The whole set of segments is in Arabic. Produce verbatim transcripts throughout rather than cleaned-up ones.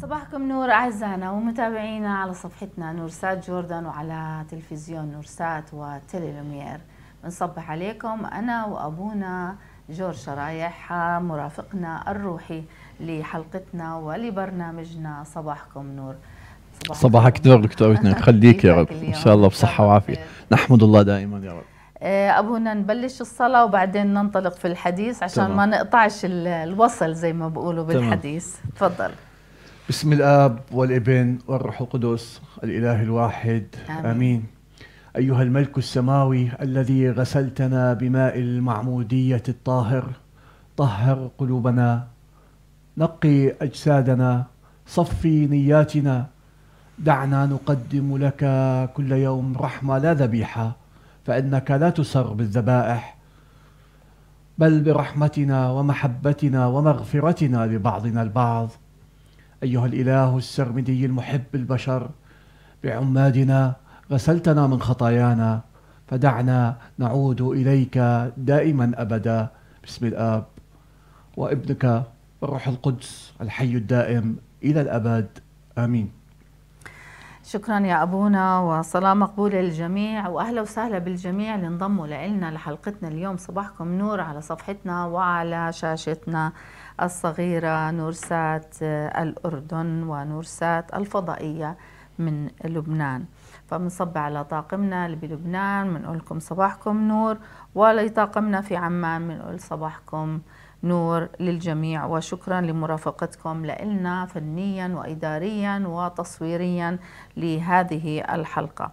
صباحكم نور أعزائنا ومتابعينا على صفحتنا نورسات جوردن وعلى تلفزيون نورسات وتيلي لومير. بنصبح عليكم أنا وأبونا جورج شرايح مرافقنا الروحي لحلقتنا ولبرنامجنا صباحكم نور. صباح صباحك نور دكتورتنا، يخليك يا رب، إن شاء الله بصحة وعافية. نحمد الله دائما يا رب. أبونا نبلش الصلاة وبعدين ننطلق في الحديث عشان تمام. ما نقطعش الوصل زي ما بقولوا بالحديث. تفضل. بسم الآب والابن والروح القدس الإله الواحد آمين. آمين. أيها الملك السماوي الذي غسلتنا بماء المعمودية الطاهر، طهر قلوبنا، نقي أجسادنا، صفي نياتنا، دعنا نقدم لك كل يوم رحمة لا ذبيحة، فإنك لا تسر بالذبائح بل برحمتنا ومحبتنا ومغفرتنا لبعضنا البعض. أيها الإله السرمدي المحب البشر، بعمادنا غسلتنا من خطايانا، فدعنا نعود إليك دائما أبدا، باسم الآب وابنك والروح القدس الحي الدائم إلى الأبد آمين. شكرا يا أبونا، وصلاة مقبولة للجميع، وأهلا وسهلا بالجميع اللي انضموا لنا لحلقتنا اليوم صباحكم نور على صفحتنا وعلى شاشتنا الصغيرة نورسات الأردن ونورسات الفضائية من لبنان. فبنصب على طاقمنا اللي بلبنان بنقول لكم صباحكم نور، ولطاقمنا في عمان بنقول صباحكم نور للجميع، وشكرا لمرافقتكم لنا فنيا وإداريا وتصويريا لهذه الحلقة.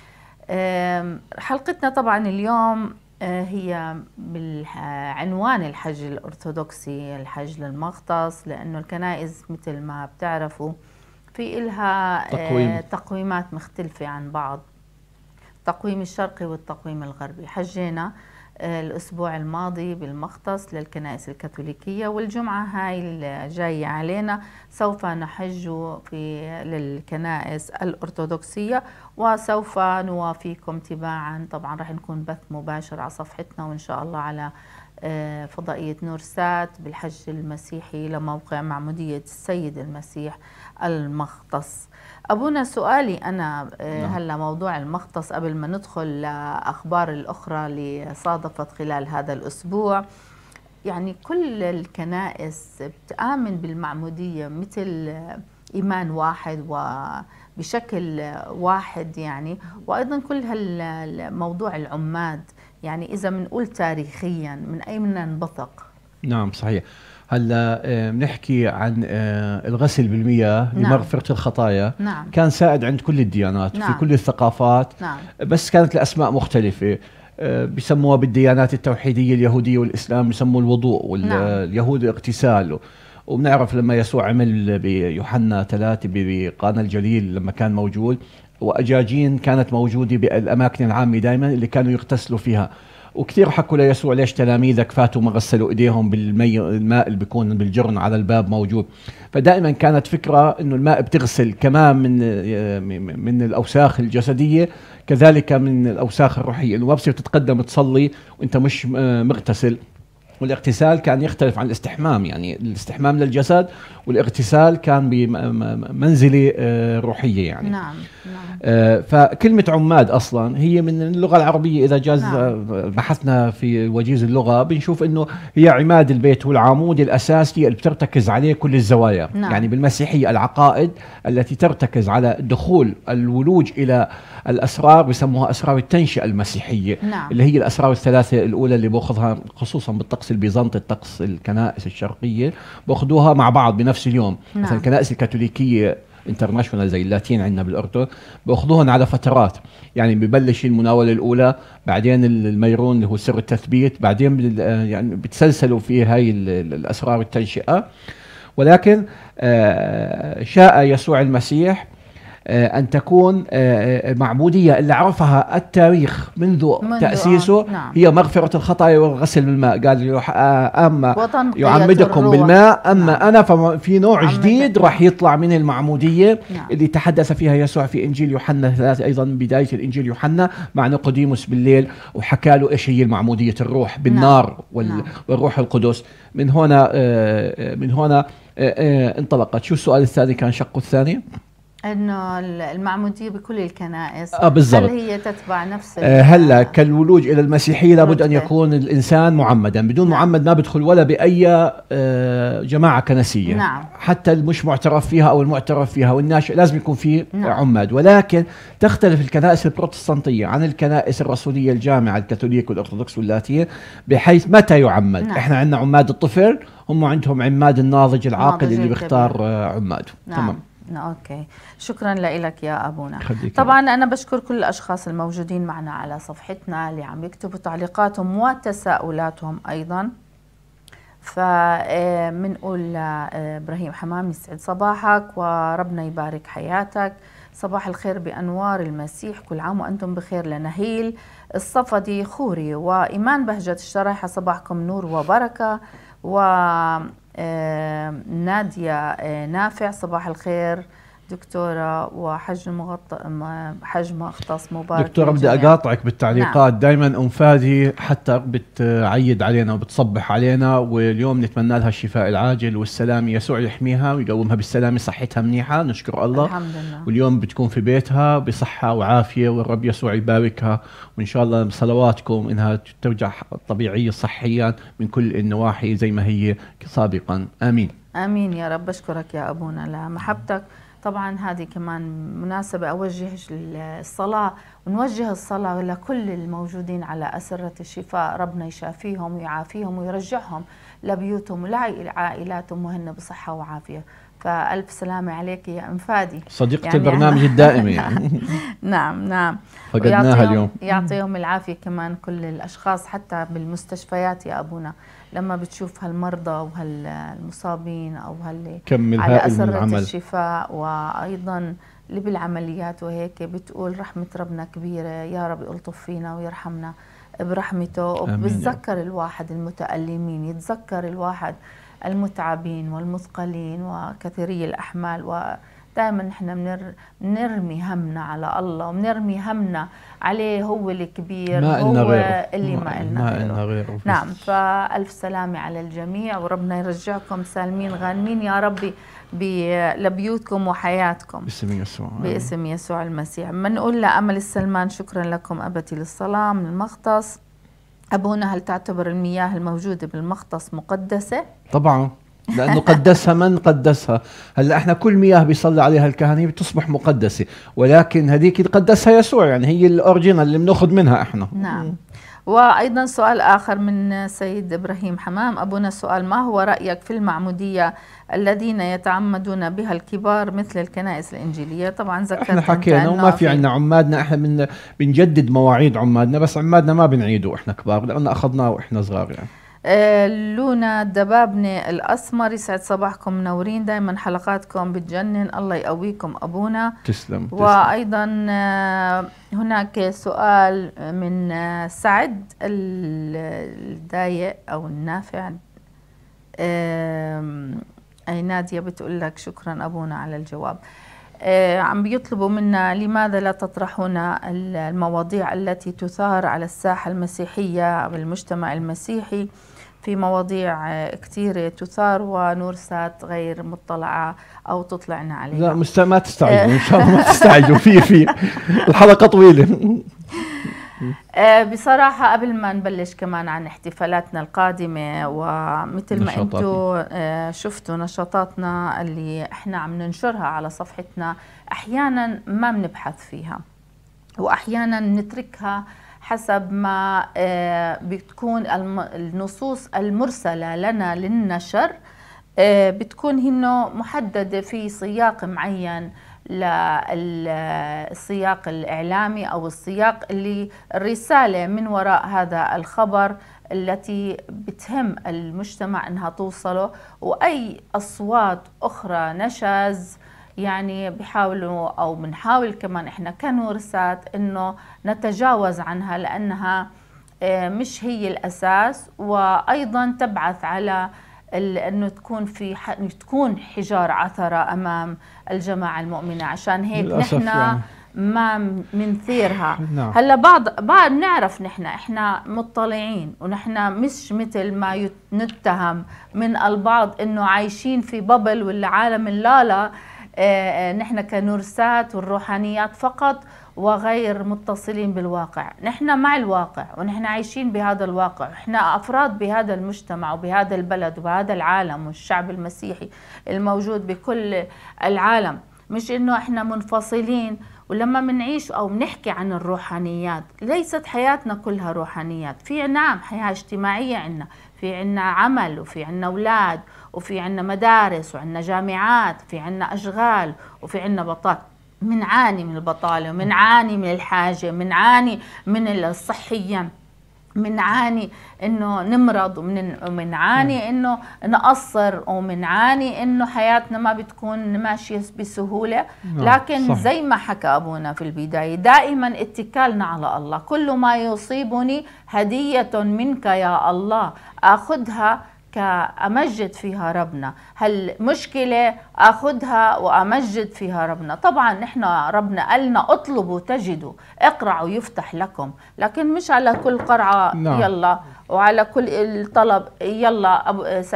حلقتنا طبعا اليوم هي بالعنوان الحج الأرثوذكسي، الحج للمغطس، لأنه الكنائس مثل ما بتعرفوا في إلها تقويم. تقويمات مختلفة عن بعض، التقويم الشرقي والتقويم الغربي. حجينا الأسبوع الماضي بالمغطس للكنائس الكاثوليكية، والجمعة هاي الجاية علينا سوف نحج في للكنائس الأرثوذكسية، وسوف نوافيكم تباعا. طبعا راح نكون بث مباشر على صفحتنا وإن شاء الله على فضائية نورسات بالحج المسيحي لموقع معمودية السيد المسيح المغطس. أبونا سؤالي أنا هلا موضوع المغطس قبل ما ندخل لأخبار الأخرى اللي صادفت خلال هذا الأسبوع، يعني كل الكنائس بتآمن بالمعمودية مثل إيمان واحد وبشكل واحد يعني، وأيضا كل هالموضوع العماد، يعني إذا بنقول تاريخيا من أين ننبثق؟ نعم صحيح. هلا بنحكي عن الغسل بالمياه نعم. لمغفرة الخطايا نعم. كان سائد عند كل الديانات نعم. في كل الثقافات نعم. بس كانت الأسماء مختلفة. بيسموها بالديانات التوحيدية اليهودية والإسلام بيسموه الوضوء، واليهود نعم. اغتسال. وبنعرف لما يسوع عمل بيوحنا ثلاثة بقانا الجليل لما كان موجود، وأجاجين كانت موجودة بالأماكن العامة دائما اللي كانوا يغتسلوا فيها. وكثير حكوا ليسوع ليش تلاميذك فاتوا ما غسلوا ايديهم بالمي الماء اللي بيكون بالجرن على الباب موجود. فدائما كانت فكره انه الماء بتغسل كمان من من الاوساخ الجسديه، كذلك من الاوساخ الروحيه، انه ما بصير تتقدم تصلي وانت مش مغتسل. والاغتسال كان يختلف عن الاستحمام، يعني الاستحمام للجسد والاغتسال كان بمنزلة روحية يعني. نعم. نعم. فكلمة عماد أصلا هي من اللغة العربية، إذا جاز نعم. بحثنا في وجيز اللغة بنشوف أنه هي عماد البيت والعمود الأساسي اللي بترتكز عليه كل الزوايا. نعم. يعني بالمسيحية العقائد التي ترتكز على دخول الولوج إلى الأسرار بسموها أسرار التنشئة المسيحية. نعم. اللي هي الأسرار الثلاثة الأولى اللي بأخذها خصوصا بالطقس البيزنطي، الطقس الكنائس الشرقية بأخذوها مع بعض بنفس اليوم. نعم. مثلا الكنائس الكاثوليكية انترناشونال زي اللاتين عندنا بالأردن بأخذوهن على فترات، يعني ببلش المناولة الأولى، بعدين الميرون اللي هو سر التثبيت، بعدين يعني بتسلسلوا في هاي الأسرار التنشئة. ولكن شاء يسوع المسيح أن تكون معمودية اللي عرفها التاريخ منذ, منذ تأسيسه نعم. هي مغفرة الخطايا والغسل بالماء. قال أما يعمدكم بالماء أما نعم. أنا ففي نوع جديد راح يطلع من المعمودية نعم. اللي تحدث فيها يسوع في إنجيل يوحنا ثلاثة، أيضا بداية الإنجيل يوحنا مع نيقوديموس بالليل، وحكى له إيش هي المعمودية الروح بالنار نعم. وال... نعم. والروح القدس. من هنا من هنا انطلقت. شو السؤال الثاني كان شقه الثاني؟ انه المعموديه بكل الكنائس اه بالضبط. هل هي تتبع نفس آه هلا كالولوج الى المسيحيه لابد ان يكون الانسان معمدا، بدون نعم. معمد ما بدخل ولا باي آه جماعه كنسيه. نعم. حتى المش معترف فيها او المعترف فيها والناشئ لازم يكون في نعم. عماد. ولكن تختلف الكنائس البروتستانتيه عن الكنائس الرسوليه الجامعه الكاثوليك والارثوذكس واللاتيه بحيث متى يعمد. نعم. احنا عندنا عماد الطفل، هم عندهم عماد الناضج العاقل اللي بيختار آه عماده. نعم. تمام. اوكي، شكرا لك يا ابونا. خديك. طبعا انا بشكر كل الاشخاص الموجودين معنا على صفحتنا اللي عم يكتبوا تعليقاتهم وتساؤلاتهم ايضا. فبنقول لابراهيم حمام يسعد صباحك وربنا يبارك حياتك، صباح الخير بانوار المسيح، كل عام وانتم بخير. لنهيل الصفدي خوري وايمان بهجة الشرايحة، صباحكم نور وبركة. و آه نادية آه نافع، صباح الخير دكتورة وحج مغط... حج مختص مبارك. دكتورة بدي أقاطعك بالتعليقات. نعم. دايما أم فادي حتى بتعيد علينا وبتصبح علينا، واليوم نتمنى لها الشفاء العاجل والسلام، يسوع يحميها ويقومها بالسلامة، صحتها منيحة نشكر الله الحمد لله. واليوم بتكون في بيتها بصحة وعافية والرب يسوع يباركها، وإن شاء الله بصلواتكم إنها ترجع طبيعية صحيا من كل النواحي زي ما هي سابقا. آمين آمين يا رب. بشكرك يا أبونا لمحبتك. طبعا هذه كمان مناسبة أوجه الصلاة ونوجه الصلاة لكل الموجودين على أسرة الشفاء، ربنا يشافيهم ويعافيهم ويرجعهم لبيوتهم ولعائلاتهم وهن بصحة وعافية. فألف سلامة عليك يا أم فادي، صديقة يعني البرنامج الدائمة يعني. نعم نعم، فقدناها اليوم. يعطيهم العافية كمان كل الأشخاص حتى بالمستشفيات يا أبونا، لما بتشوف هالمرضى وهالمصابين أو هاللي على أسرة الشفاء وأيضا اللي بالعمليات وهيك، بتقول رحمة ربنا كبيرة، يا رب يلطف فينا ويرحمنا برحمته. وبتذكر الواحد المتألمين، يتذكر الواحد المتعبين والمثقلين وكثيري الأحمال. ودائما نحن بنرمي همنا على الله وبنرمي همنا عليه، هو الكبير، ما هو غيره. اللي ما إلنا غيره. غيره نعم. فألف سلامة على الجميع وربنا يرجعكم سالمين غانمين يا ربي لبيوتكم وحياتكم باسم يسوع، باسم يسوع المسيح. بنقول لأمل السلمان شكرا لكم أبتي للصلاة من المختص. أبونا هل تعتبر المياه الموجودة بالمختص مقدسة؟ طبعا، لأنه قدسها من قدسها. هلا احنا كل مياه بيصلي عليها الكهنة بتصبح مقدسة، ولكن هذيك قدسها يسوع، يعني هي الأورجينال اللي بناخذ منها احنا. نعم. وأيضا سؤال آخر من سيد إبراهيم حمام. أبونا السؤال، ما هو رأيك في المعمودية الذين يتعمدون بها الكبار مثل الكنائس الإنجيلية؟ طبعا ذكرت احنا حكينا وما في عندنا عمادنا، احنا من بنجدد مواعيد عمادنا، بس عمادنا ما بنعيده احنا كبار لأنه أخذناه وإحنا صغار يعني. آه لونا الدبابنة الأسمر، يسعد صباحكم، منورين دائما، حلقاتكم بتجنن، الله يقويكم أبونا. تسلم. وأيضا آه هناك سؤال من آه سعد الدايق أو النافع. آه أي نادية بتقول لك شكرا أبونا على الجواب. آه عم بيطلبوا منا لماذا لا تطرحون المواضيع التي تثار على الساحة المسيحية بالمجتمع المسيحي، في مواضيع كثيرة تثار ونورسات غير مطلعة أو تطلعنا عليها. لا مست... ما تستعجلوا إن شاء الله، ما تستعجلوا في في الحلقة طويلة. بصراحة قبل ما نبلش كمان عن احتفالاتنا القادمة، ومثل ما انتم شفتوا نشاطاتنا اللي احنا عم ننشرها على صفحتنا، أحيانا ما بنبحث فيها وأحيانا نتركها حسب ما بتكون النصوص المرسلة لنا للنشر بتكون هنا محددة في سياق معين للسياق الإعلامي أو السياق اللي الرسالة من وراء هذا الخبر التي بتهم المجتمع أنها توصله. وأي أصوات أخرى نشاز يعني بيحاولوا أو بنحاول كمان إحنا كنورسات إنه نتجاوز عنها، لأنها مش هي الأساس، وأيضا تبعث على إنه تكون في تكون حجار عثرة أمام الجماعة المؤمنة. عشان هيك نحن يعني ما منثيرها. نعم. هلا بعض بعض بنعرف نحن احنا مطلعين، ونحن مش مثل ما نتهم من البعض انه عايشين في بابل ولا عالم اللالا. اه نحن كنورسات والروحانيات فقط وغير متصلين بالواقع. نحن مع الواقع ونحن عايشين بهذا الواقع، احنا افراد بهذا المجتمع وبهذا البلد وبهذا العالم والشعب المسيحي الموجود بكل العالم. مش انه احنا منفصلين. ولما منعيش او بنحكي عن الروحانيات، ليست حياتنا كلها روحانيات. في نعم حياة اجتماعية عنا، في عنا عمل، وفي عنا اولاد، وفي عنا مدارس، وعنا جامعات، في عنا اشغال، وفي عنا بطاقة. منعاني من البطالة، ومنعاني من الحاجة، منعاني من الصحية، منعاني انه نمرض، ومنعاني انه نقصر، ومنعاني انه حياتنا ما بتكون ماشية بسهولة. لكن صح. زي ما حكى ابونا في البداية، دائما اتكالنا على الله. كل ما يصيبني هدية منك يا الله، اخذها كأمجد فيها ربنا. هالمشكلة أخذها وأمجد فيها ربنا. طبعا نحن ربنا قالنا اطلبوا تجدوا، اقرعوا يفتح لكم، لكن مش على كل قرعة no. يلا، وعلى كل الطلب يلا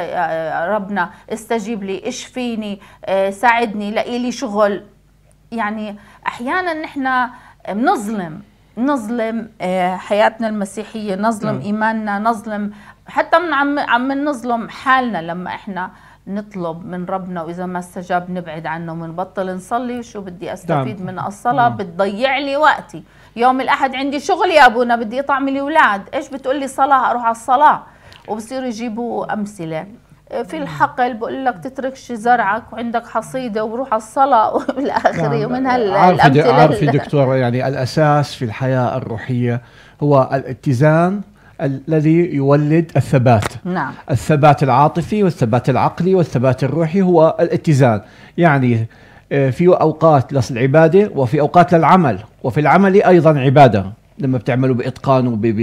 ربنا استجيب لي، اشفيني، ساعدني، لقي لي شغل. يعني أحيانا نحن بنظلم نظلم حياتنا المسيحية، نظلم no. إيماننا، نظلم حتى من عم عم نظلم حالنا لما احنا نطلب من ربنا، واذا ما استجاب نبعد عنه ونبطل نصلي. شو بدي استفيد من الصلاة؟ بتضيع لي وقتي. يوم الاحد عندي شغل يا ابونا، بدي اطعم الاولاد، ايش بتقول لي صلاة؟ اروح على الصلاة. وبصيروا يجيبوا امثلة في الحقل، بقول لك تتركش زرعك وعندك حصيدة وبروح على الصلاة والى اخره. ومن هالامثلة عارفة دكتورة، يعني الاساس في الحياة الروحية هو الاتزان الذي يولد الثبات. نعم. الثبات العاطفي والثبات العقلي والثبات الروحي هو الاتزان. يعني في أوقات للعبادة وفي أوقات للعمل، وفي العمل أيضا عبادة لما بتعملوا بإتقان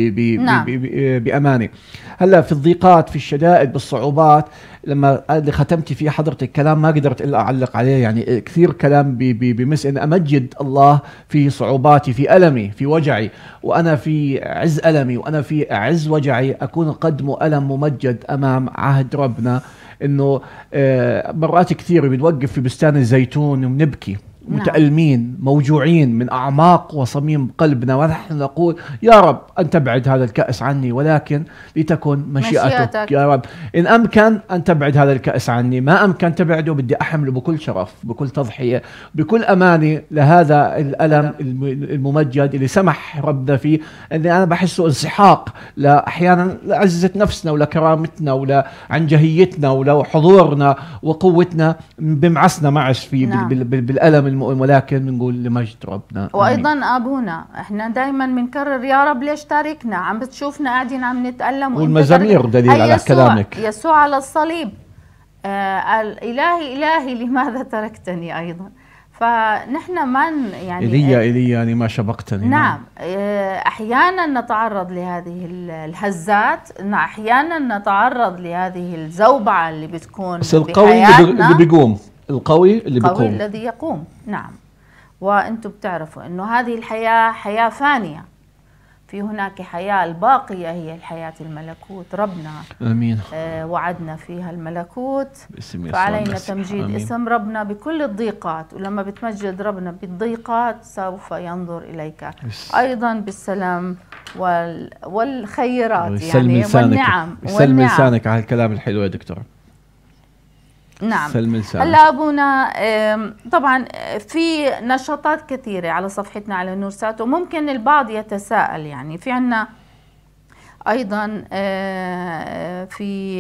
وبأمانة. هلا في الضيقات، في الشدائد، بالصعوبات، لما اللي ختمتي فيه حضرتك كلام ما قدرت إلا أعلق عليه. يعني كثير كلام بمس إن أمجد الله في صعوباتي، في ألمي، في وجعي، وأنا في عز ألمي وأنا في عز وجعي أكون قد مؤلم ممجد أمام عهد ربنا. إنه مرات كثير بنوقف في بستان الزيتون وبنبكي متألمين موجوعين من أعماق وصميم قلبنا، ونحن نقول يا رب أن تبعد هذا الكأس عني، ولكن لتكن مشيئتك, مشيئتك يا رب. إن أمكن أن تبعد هذا الكأس عني، ما أمكن تبعده، بدي أحمله بكل شرف، بكل تضحية، بكل أمانة لهذا الألم الممجد اللي سمح ربنا فيه. أني أنا بحسه انسحاق أحيانا لعزة نفسنا ولكرامتنا ولعنجهيتنا ولحضورنا وقوتنا، بمعسنا معس فيه. نعم. بالألم، ولكن بنقول لمجد ربنا. وايضا ابونا احنا دائما بنكرر يا رب ليش تاركنا؟ عم بتشوفنا قاعدين عم نتألم، والمزامير دليل على كلامك. يسوع على الصليب آه الهي الهي لماذا تركتني ايضا. فنحن ما يعني ايليا ايليا يعني ما شبقتني. نعم. آه احيانا نتعرض لهذه الهزات، احيانا نتعرض لهذه الزوبعه اللي بتكون بس القوي اللي بيقوم، القوي اللي بيقوم، القوي الذي يقوم. نعم. وانتم بتعرفوا انه هذه الحياة حياة فانية، في هناك حياة الباقية هي الحياة الملكوت. ربنا امين آه وعدنا فيها الملكوت، فعلينا تمجيد أمين. اسم ربنا بكل الضيقات، ولما بتمجد ربنا بالضيقات سوف ينظر اليك بس. ايضا بالسلام وال والخيرات يعني والنعم. سلم لسانك على الكلام الحلو يا دكتور. نعم. هلا ابونا طبعا في نشاطات كثيره على صفحتنا على نورسات، وممكن البعض يتساءل يعني في عنا ايضا في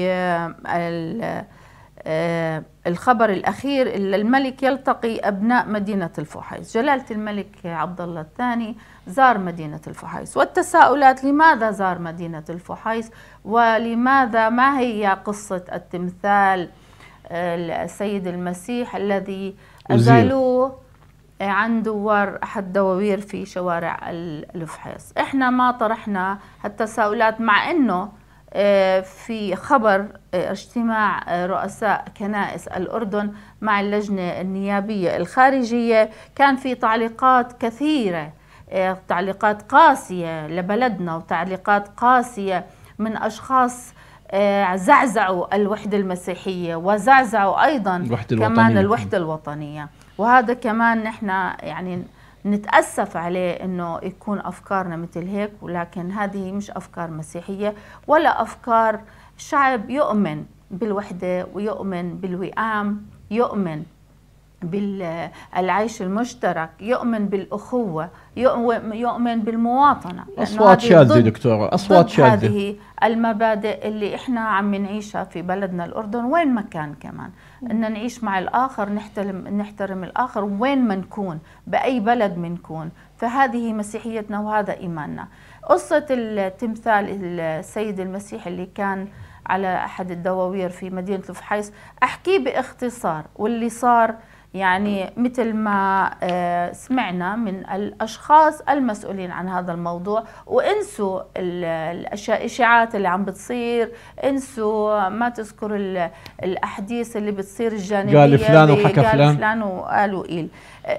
الخبر الاخير الملك يلتقي ابناء مدينه الفحيص. جلاله الملك عبد الله الثاني زار مدينه الفحيص، والتساؤلات لماذا زار مدينه الفحيص، ولماذا ما هي قصه التمثال السيد المسيح الذي أزالوه عن دوار أحد دوابير في شوارع الفحيص. إحنا ما طرحنا هالتساؤلات، مع إنه في خبر اجتماع رؤساء كنائس الأردن مع اللجنة النيابية الخارجية كان في تعليقات كثيرة، تعليقات قاسية لبلدنا وتعليقات قاسية من أشخاص زعزعوا الوحدة المسيحية وزعزعوا أيضا الوحدة كمان الوطنية. الوحدة الوطنية. وهذا كمان نحن يعني نتأسف عليه إنه يكون أفكارنا مثل هيك، ولكن هذه مش أفكار مسيحية ولا أفكار شعب يؤمن بالوحدة ويؤمن بالوئام، يؤمن بالعيش المشترك، يؤمن بالأخوة، يؤمن بالمواطنة. أصوات شاذة دكتورة، أصوات شاذة. هذه المبادئ اللي إحنا عم نعيشها في بلدنا الأردن وين ما كان، كمان إن نعيش مع الآخر، نحترم نحترم الآخر وين ما نكون، بأي بلد منكون. فهذه مسيحيتنا وهذا إيماننا. قصة التمثال السيد المسيح اللي كان على أحد الدواوير في مدينة الفحيص أحكيه باختصار، واللي صار يعني مثل ما سمعنا من الأشخاص المسؤولين عن هذا الموضوع، وانسوا الإشاعات اللي عم بتصير، انسوا ما تذكروا الأحاديث اللي بتصير الجانبية، قال فلان وحكى قال فلان, فلان وقالوا إيل.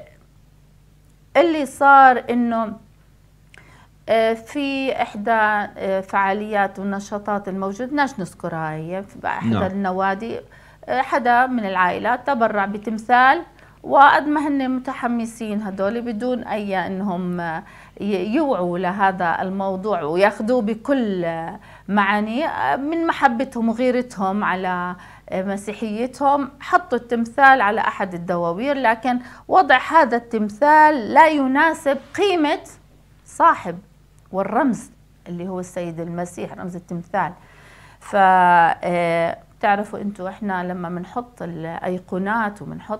اللي صار إنه في إحدى فعاليات والنشاطات الموجودة، بدناش نذكرها، هي في إحدى نعم. النوادي حدا من العائلات تبرع بتمثال، وقد ما هن متحمسين هدول بدون أي أنهم يوعوا لهذا الموضوع وياخذوه بكل معاني من محبتهم وغيرتهم على مسيحيتهم، حطوا التمثال على أحد الدواوير، لكن وضع هذا التمثال لا يناسب قيمة صاحب والرمز اللي هو السيد المسيح، رمز التمثال. ف تعرفوا انتوا احنا لما بنحط الايقونات وبنحط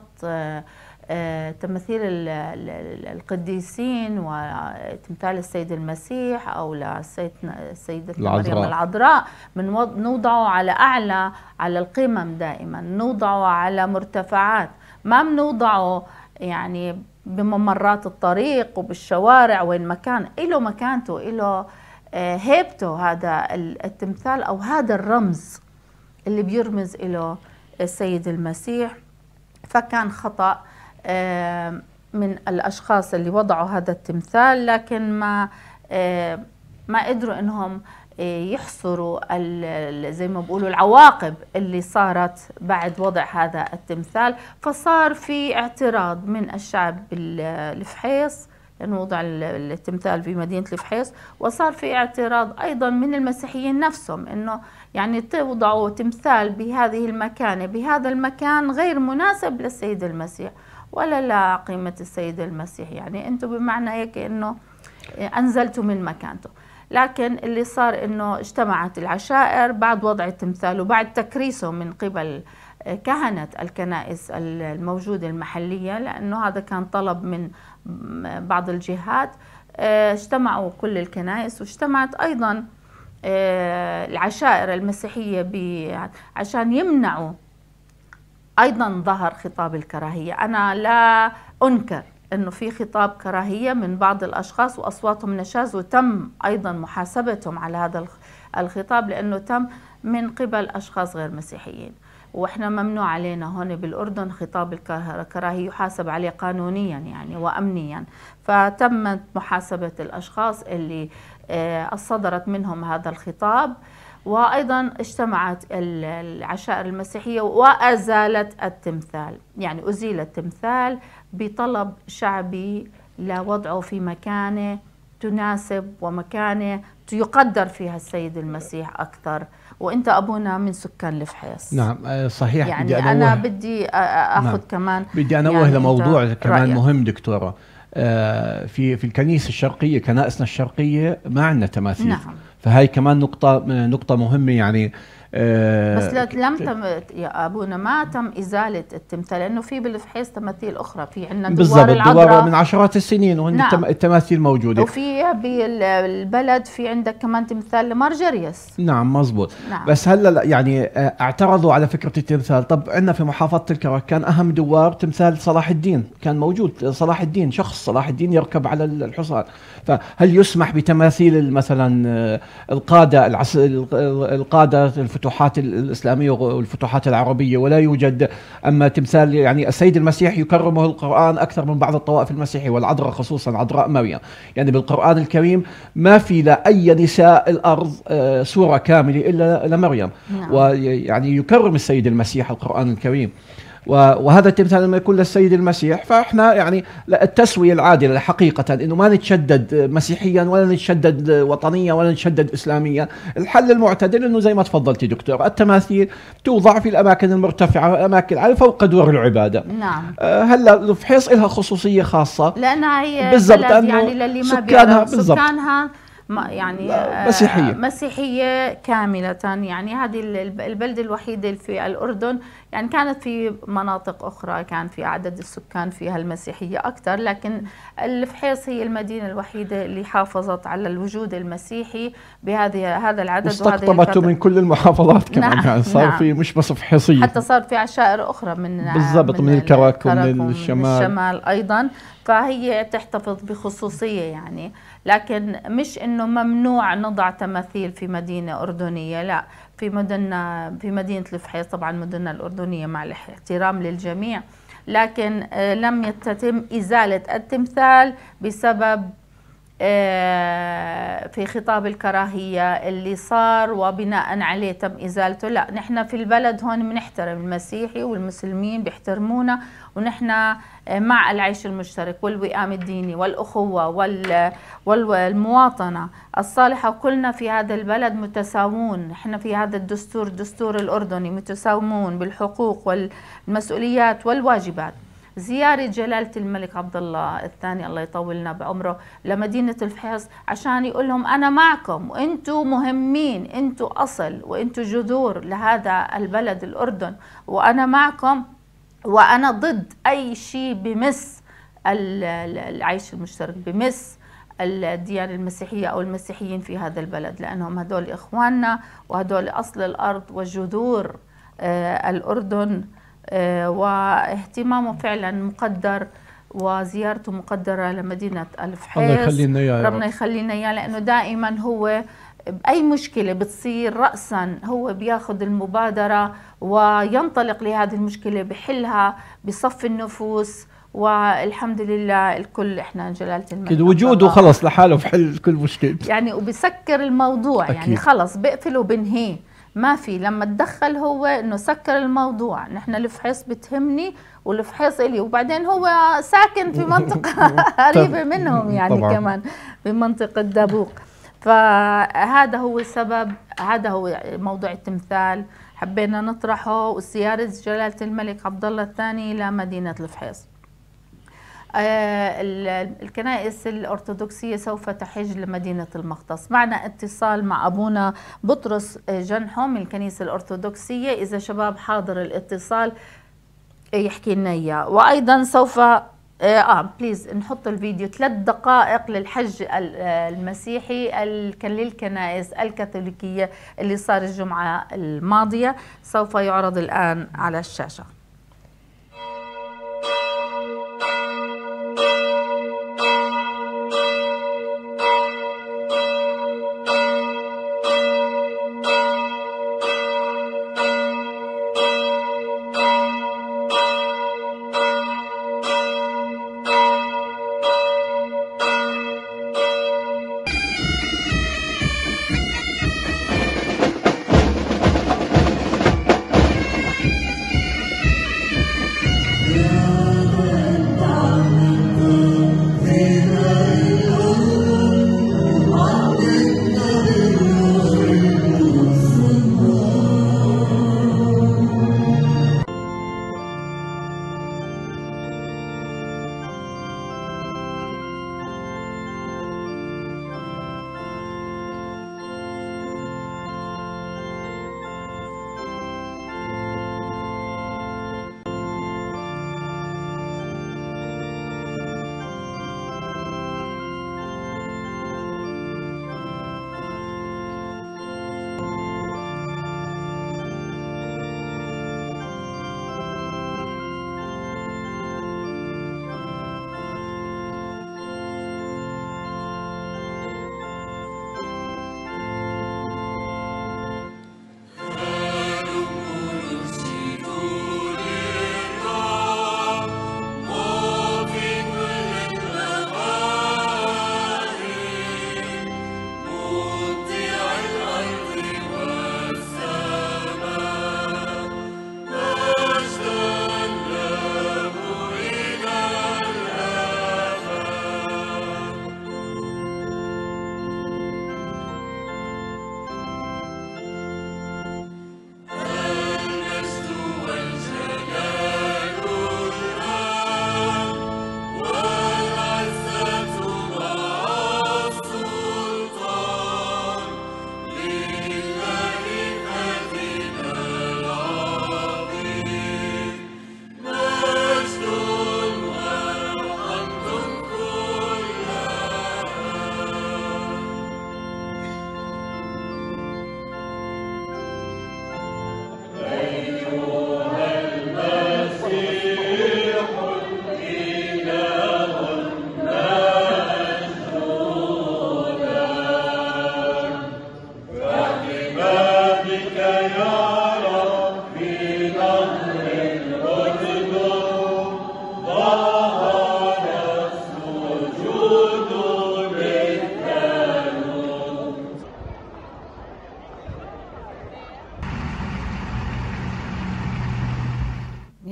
تماثيل القديسين وتمثال السيد المسيح او للسيدة مريم العذراء، بنوضعه على اعلى على القمم، دائما نوضعه على مرتفعات، ما بنوضعه يعني بممرات الطريق وبالشوارع، وين مكان له مكانته، له هيبته هذا التمثال او هذا الرمز اللي بيرمز إله السيد المسيح. فكان خطأ من الأشخاص اللي وضعوا هذا التمثال، لكن ما ما قدروا إنهم يحصروا زي ما بقولوا العواقب اللي صارت بعد وضع هذا التمثال. فصار في اعتراض من الشعب بالفحيص لأنه وضع التمثال في مدينة الفحيص، وصار في اعتراض أيضا من المسيحيين نفسهم، إنه يعني توضعوا تمثال بهذه المكانة بهذا المكان غير مناسب للسيد المسيح ولا لقيمة السيد المسيح، يعني أنتم بمعنى هيك إنه أنزلتوا من مكانته. لكن اللي صار إنه اجتمعت العشائر بعد وضع التمثال وبعد تكريسه من قبل كهنة الكنائس الموجودة المحلية، لأنه هذا كان طلب من بعض الجهات. اجتمعوا كل الكنائس واجتمعت أيضا العشائر المسيحية عشان يمنعوا أيضا ظهر خطاب الكراهية. أنا لا أنكر أنه في خطاب كراهية من بعض الأشخاص وأصواتهم نشاز، وتم أيضا محاسبتهم على هذا الخطاب لأنه تم من قبل أشخاص غير مسيحيين، وإحنا ممنوع علينا هون بالأردن خطاب الكراهية يحاسب عليه قانونيا يعني وأمنيا. فتمت محاسبة الأشخاص اللي صدرت منهم هذا الخطاب، وأيضا اجتمعت العشائر المسيحية وأزالت التمثال، يعني أزيل التمثال بطلب شعبي لوضعه في مكانة تناسب ومكانة يقدر فيها السيد المسيح أكثر. وانت ابونا من سكان الفحيص. نعم صحيح. يعني بدي انا بدي اخذ نعم. كمان بدي انوه يعني لموضوع كمان رأيك. مهم دكتوره، في في الكنيسه الشرقيه كنائسنا الشرقيه ما عندنا تماثيل. نعم. فهي كمان نقطه نقطه مهمه، يعني بس لم تم يا ابونا ما تم ازاله التمثال، لانه في بالفحيص تماثيل اخرى، في عندنا دوار العذراء من عشرات السنين وهن نعم. التماثيل موجوده، وفي بالبلد في عندك كمان تمثال لمارجريوس. نعم مزبوط. نعم. بس هلا يعني اعترضوا على فكره التمثال. طب عندنا في محافظه الكرك كان اهم دوار تمثال صلاح الدين، كان موجود صلاح الدين، شخص صلاح الدين يركب على الحصان. فهل يسمح بتماثيل مثلا القاده العس... القاده الفتوحات الاسلاميه والفتوحات العربيه ولا يوجد؟ اما تمثال يعني السيد المسيح يكرمه القران اكثر من بعض الطوائف المسيحيه، والعذراء خصوصا عذراء مريم. يعني بالقران الكريم ما في لاي نساء الارض سوره كامله الا لمريم. نعم. ويعني يكرم السيد المسيح القران الكريم، وهذا التمثال لما يكون للسيد المسيح. فاحنا يعني التسويه العادله حقيقه انه ما نتشدد مسيحيا ولا نتشدد وطنيا ولا نتشدد اسلاميا. الحل المعتدل انه زي ما تفضلتي دكتور، التماثيل توضع في الاماكن المرتفعه والاماكن على فوق دور العباده. نعم. هلا الفحيص لها خصوصيه خاصه لانها هي بالضبط يعني للي ما بيعرف سكانها يعني مسيحية مسيحية كاملة. يعني هذه البلدة الوحيدة في الأردن، يعني كانت في مناطق أخرى كان في عدد السكان فيها المسيحية أكثر، لكن الفحيص هي المدينة الوحيدة اللي حافظت على الوجود المسيحي بهذه هذا العدد. واستقطبته من كل المحافظات كمان. نعم. يعني صار نعم. في مش بس فحيصية، حتى صار في عشائر أخرى من بالضبط من, من الكرك ومن الشمال. الشمال أيضا. فهي تحتفظ بخصوصية يعني، لكن مش انه ممنوع نضع تماثيل في مدينة أردنية، لا. في مدننا في مدينة الفحيص طبعا مدننا الأردنية مع الاحترام للجميع، لكن لم يتم إزالة التمثال بسبب في خطاب الكراهية اللي صار وبناء عليه تم إزالته. لا، نحن في البلد هون بنحترم المسيحي والمسلمين بيحترمونا، ونحن مع العيش المشترك والوئام الديني والأخوة والمواطنة الصالحة، وكلنا في هذا البلد متساوون. نحن في هذا الدستور الدستور الأردني متساومون بالحقوق والمسؤوليات والواجبات. زيارة جلالة الملك عبد الله الثاني الله يطولنا بعمره لمدينة الفحيص عشان يقول لهم أنا معكم وأنتم مهمين، أنتم أصل وأنتم جذور لهذا البلد الأردن، وأنا معكم، وأنا ضد أي شيء بمس العيش المشترك، بمس الديانة المسيحية أو المسيحيين في هذا البلد، لأنهم هدول إخواننا وهدول أصل الأرض وجذور الأردن. واهتمامه فعلا مقدر وزيارته مقدرة لمدينة الفحيص. الله يخلينا إياه، ربنا يخلينا إياه، لأنه دائما هو بأي مشكلة بتصير رأسا هو بياخذ المبادرة وينطلق لهذه المشكلة، بحلها بصف النفوس، والحمد لله الكل احنا جلالة الملك كده وجوده خلص لحاله بحل كل مشكلة يعني، وبسكر الموضوع. أكيد. يعني خلص بقفل وبنهيه، ما في لما تدخل هو انه سكر الموضوع. نحن الفحيص بتهمني والفحيص الي، وبعدين هو ساكن في منطقة قريبة منهم يعني طبعا. كمان بمنطقة دابوق. فهذا هو السبب، هذا هو موضوع التمثال حبينا نطرحه، وزيارة جلالة الملك عبد الله الثاني لمدينة الفحيص. الكنائس الأرثوذكسية سوف تحج لمدينة المختص. معنا اتصال مع أبونا بطرس جنحو من الكنيسة الأرثوذكسية، إذا شباب حاضر الاتصال يحكي لنا إياه. وأيضا سوف آه بليز نحط الفيديو ثلاث دقائق للحج المسيحي للكنائس الكاثوليكية اللي صار الجمعة الماضية، سوف يعرض الآن على الشاشة.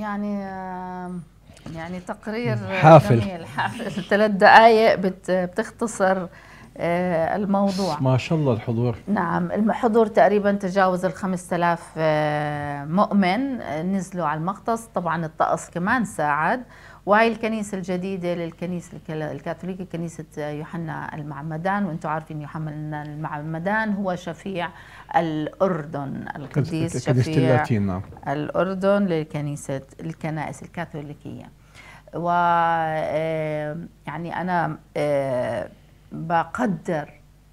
يعني يعني تقرير حافل جميل حافل ثلاث دقائق بتختصر الموضوع. ما شاء الله الحضور. نعم الحضور تقريبا تجاوز ال خمسة آلاف مؤمن نزلوا على المغطس. طبعا الطقس كمان ساعد. وهي الكنيسة الجديدة للكنيسة الكاثوليكية كنيسة يوحنا المعمدان، وانتم عارفين يوحنا المعمدان هو شفيع الأردن، القديس شفيع الأردن للكنيسة الكنائس الكاثوليكية. و يعني أنا بقدر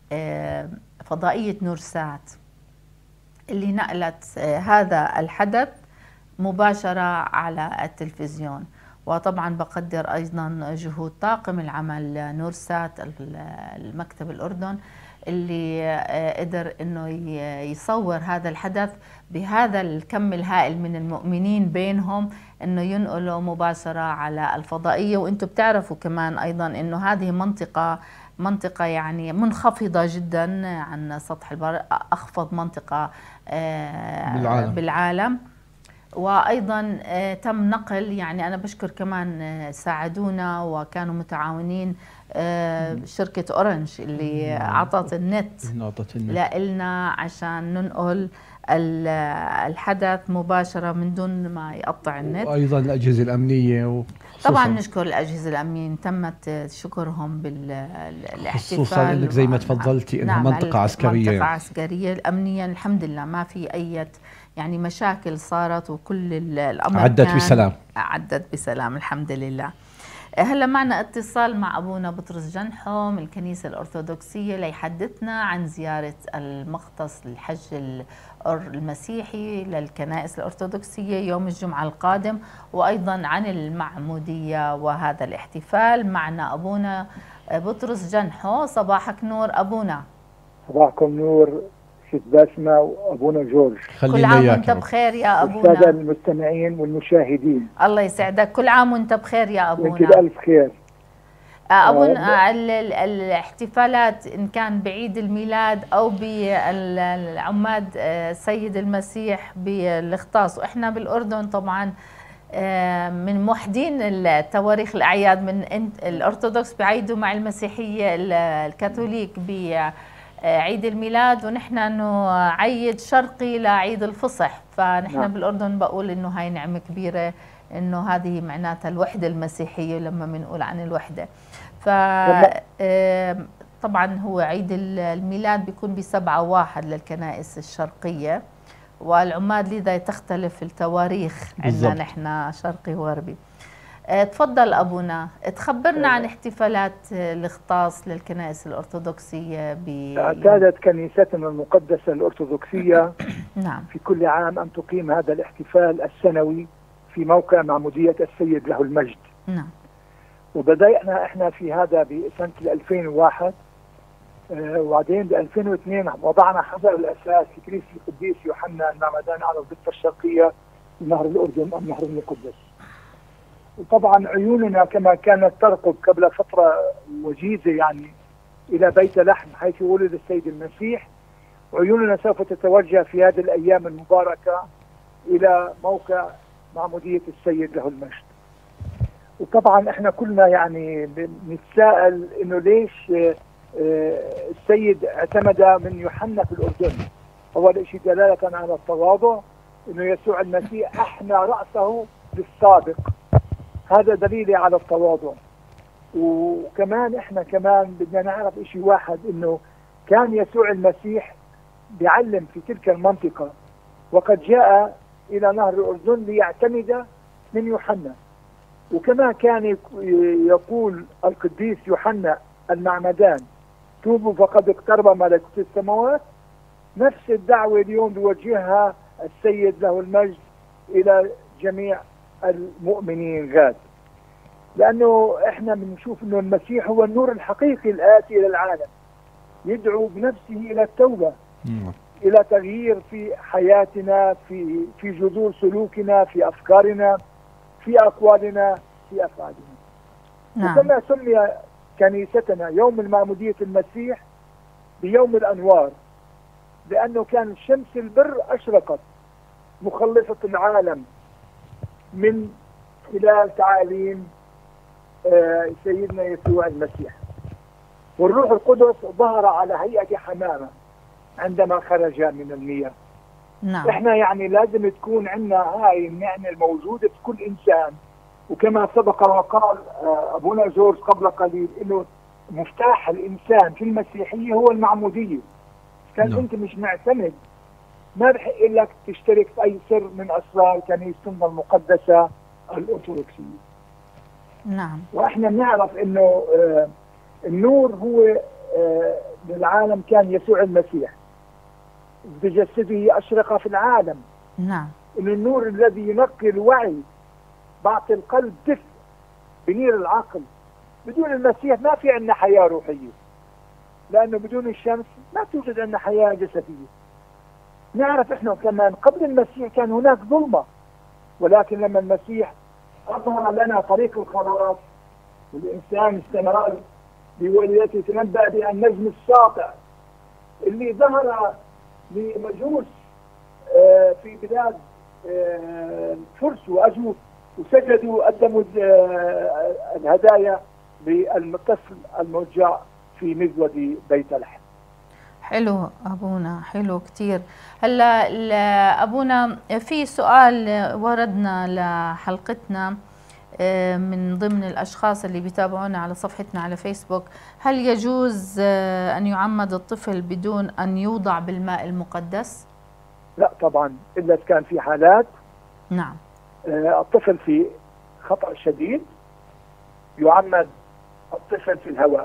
فضائية نورسات اللي نقلت هذا الحدث مباشرة على التلفزيون، وطبعا بقدر أيضا جهود طاقم العمل نورسات المكتب الأردن اللي قدر أنه يصور هذا الحدث بهذا الكم الهائل من المؤمنين بينهم، أنه ينقلوا مباشرة على الفضائية. وأنتم بتعرفوا كمان أيضا أنه هذه منطقة منطقة يعني منخفضة جدا عن سطح البر، أخفض منطقة بالعالم, بالعالم. وأيضا تم نقل، يعني أنا بشكر كمان ساعدونا وكانوا متعاونين شركة أورنج اللي عطت النت لنا عشان ننقل الحدث مباشرة من دون ما يقطع النت. وأيضا الأجهزة الأمنية طبعا نشكر الأجهزة الأمنية، تمت شكرهم بالاحتفال، خصوصا انك زي ما تفضلتي انها نعم منطقة عسكرية منطقة عسكرية أمنيا الحمد لله ما في أي يعني مشاكل صارت، وكل الأمر عدت بسلام عدت بسلام الحمد لله. هلا معنا اتصال مع أبونا بطرس جنحو من الكنيسة الأرثوذكسية ليحدثنا عن زيارة المغطس للحج المسيحي للكنائس الأرثوذكسية يوم الجمعة القادم، وأيضا عن المعمودية وهذا الاحتفال. معنا أبونا بطرس جنحو. صباحك نور أبونا. صباحكم نور ست باسمة وأبونا جورج. كل عام وانت بخير يا أبونا. والسادة المستمعين والمشاهدين الله يسعدك، كل عام وانت بخير يا أبونا. وانت بألف خير أبونا. الاحتفالات إن كان بعيد الميلاد أو بالعماد السيد المسيح بالإختصاص، وإحنا بالأردن طبعا من موحدين التواريخ الأعياد، من الأرثوذكس بعيدوا مع المسيحية الكاثوليك بعيد الميلاد، ونحن نعيد شرقي لعيد الفصح. فنحن نعم. بالأردن بقول إنه هاي نعمة كبيرة، إنه هذه معناتها الوحدة المسيحية لما بنقول عن الوحدة. ف طبعا هو عيد الميلاد بيكون بسبعة واحد للكنائس الشرقية، والعماد لذا تختلف التواريخ عندنا نحن شرقي وغربي. تفضل أبونا، تخبرنا عن احتفالات الإختصاص للكنائس الأرثوذكسية. اعتادت كنيستنا المقدسة الأرثوذكسية نعم في كل عام أن تقيم هذا الاحتفال السنوي في موقع معمودية السيد له المجد. نعم. وبدأنا احنا في هذا بسنة ألفين وواحد، وبعدين ب ألفين واثنين وضعنا حجر الأساس في كنيسة القديس يوحنا المعمدان على الضفة الشرقية في نهر الأردن أو نهر المقدس. وطبعا عيوننا كما كانت ترقب قبل فترة وجيزة يعني إلى بيت لحم حيث ولد السيد المسيح، عيوننا سوف تتوجه في هذه الأيام المباركة إلى موقع معمودية السيد له المجد. وطبعا احنا كلنا يعني نتساءل انه ليش السيد اعتمد من يوحنا في الأردن. أول شيء دلالة على التواضع، انه يسوع المسيح احنى رأسه للسابق، هذا دليل على التواضع. وكمان احنا كمان بدنا نعرف شيء واحد، انه كان يسوع المسيح بيعلم في تلك المنطقة، وقد جاء إلى نهر الأردن ليعتمد من يوحنا. وكما كان يقول القديس يوحنا المعمدان توبوا فقد اقترب ملكوت السماوات، نفس الدعوة اليوم بيوجهها السيد له المجد إلى جميع المؤمنين غاد، لأنه احنا بنشوف انه المسيح هو النور الحقيقي الآتي إلى العالم، يدعو بنفسه إلى التوبة، إلى تغيير في حياتنا، في في جذور سلوكنا، في أفكارنا، في أقوالنا، في أفعالنا. نعم. وكما سمي كنيستنا يوم المعمودية المسيح بيوم الأنوار، لأنه كان شمس البر أشرقت مخلصة العالم من خلال تعاليم سيدنا يسوع المسيح. والروح القدس ظهر على هيئة حمامة عندما خرج من المياه. نعم. احنا يعني لازم تكون عندنا هاي النعمة الموجودة في كل إنسان، وكما سبق وقال أبونا جورج قبل قليل إنه مفتاح الإنسان في المسيحية هو المعمودية. كان نعم. أنت مش معتمد، ما بحق لك تشترك في أي سر من أسرار كنيستنا المقدسة الأرثوذكسية. نعم. وإحنا بنعرف إنه آه النور هو آه للعالم كان يسوع المسيح بجسده أشرق في العالم. نعم. إنه النور الذي ينقي الوعي، بعطي القلب دفء، بنير العقل. بدون المسيح ما في عندنا حياة روحية، لأنه بدون الشمس ما توجد عندنا حياة جسدية. نعرف إحنا كمان قبل المسيح كان هناك ظلمة، ولكن لما المسيح أظهر لنا طريق الخلاص والإنسان استمر بوليته تنبأ بالنجم الساطع اللي ظهر لمجوس في بلاد فرس وأجوف وسجدوا قدموا الهدايا للطفل المرجع في مزود بيت لحم. حلو أبونا، حلو كتير. هلا أبونا في سؤال وردنا لحلقتنا من ضمن الأشخاص اللي بيتابعونا على صفحتنا على فيسبوك: هل يجوز أن يعمد الطفل بدون أن يوضع بالماء المقدس؟ لا طبعا، إلا كان في حالات. نعم. الطفل في خطأ شديد يعمد الطفل في الهواء.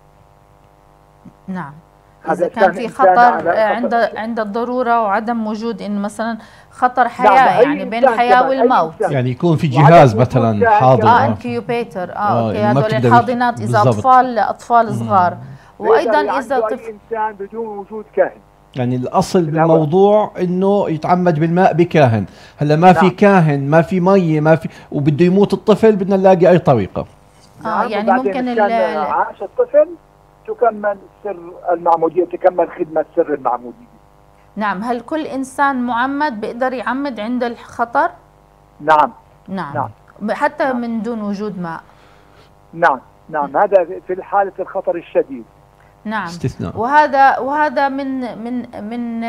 نعم. إذا كان في خطر عند عند الضرورة وعدم وجود إنه مثلا خطر حياة، يعني بين الحياة والموت، يعني يكون في جهاز مثلا حاضر اه انكيوبيتر اه اوكي هذول الحاضنات إذا أطفال أطفال صغار. وأيضا إذا طفل إنسان بدون وجود كاهن. يعني الأصل بالموضوع إنه يتعمد بالماء بكاهن. هلا ما في كاهن، ما في مية، ما في، وبده يموت الطفل، بدنا نلاقي أي طريقة. اه يعني ممكن عاش الطفل تكمل سر المعمودية، تكمل خدمة سر المعمودية. نعم. هل كل إنسان معمد بيقدر يعمد عند الخطر؟ نعم. نعم, نعم. حتى نعم. من دون وجود ماء. نعم نعم، هذا في حالة الخطر الشديد. نعم. استثناء. وهذا وهذا من من من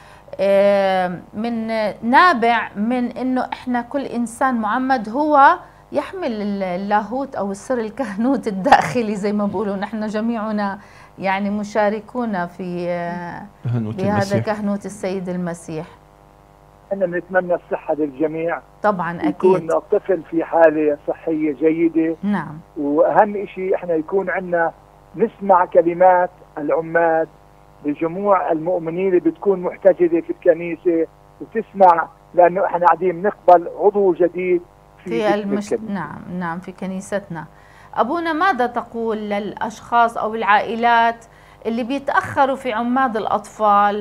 آه من نابع من إنه إحنا كل إنسان معمد هو يحمل اللاهوت أو السر الكهنوت الداخلي زي ما بقولوا. نحن جميعنا يعني مشاركون في بهذا كهنوت السيد المسيح. أنا نتمنى الصحة للجميع طبعا أكيد. يكون الطفل في حالة صحية جيدة. نعم. وأهم شيء إحنا يكون عندنا نسمع كلمات العماد لجموع المؤمنين اللي بتكون محتجزة في الكنيسة وتسمع، لأنه إحنا قاعدين نقبل عضو جديد في المش... نعم نعم في كنيستنا. أبونا، ماذا تقول للأشخاص أو العائلات اللي بيتأخروا في عماد الأطفال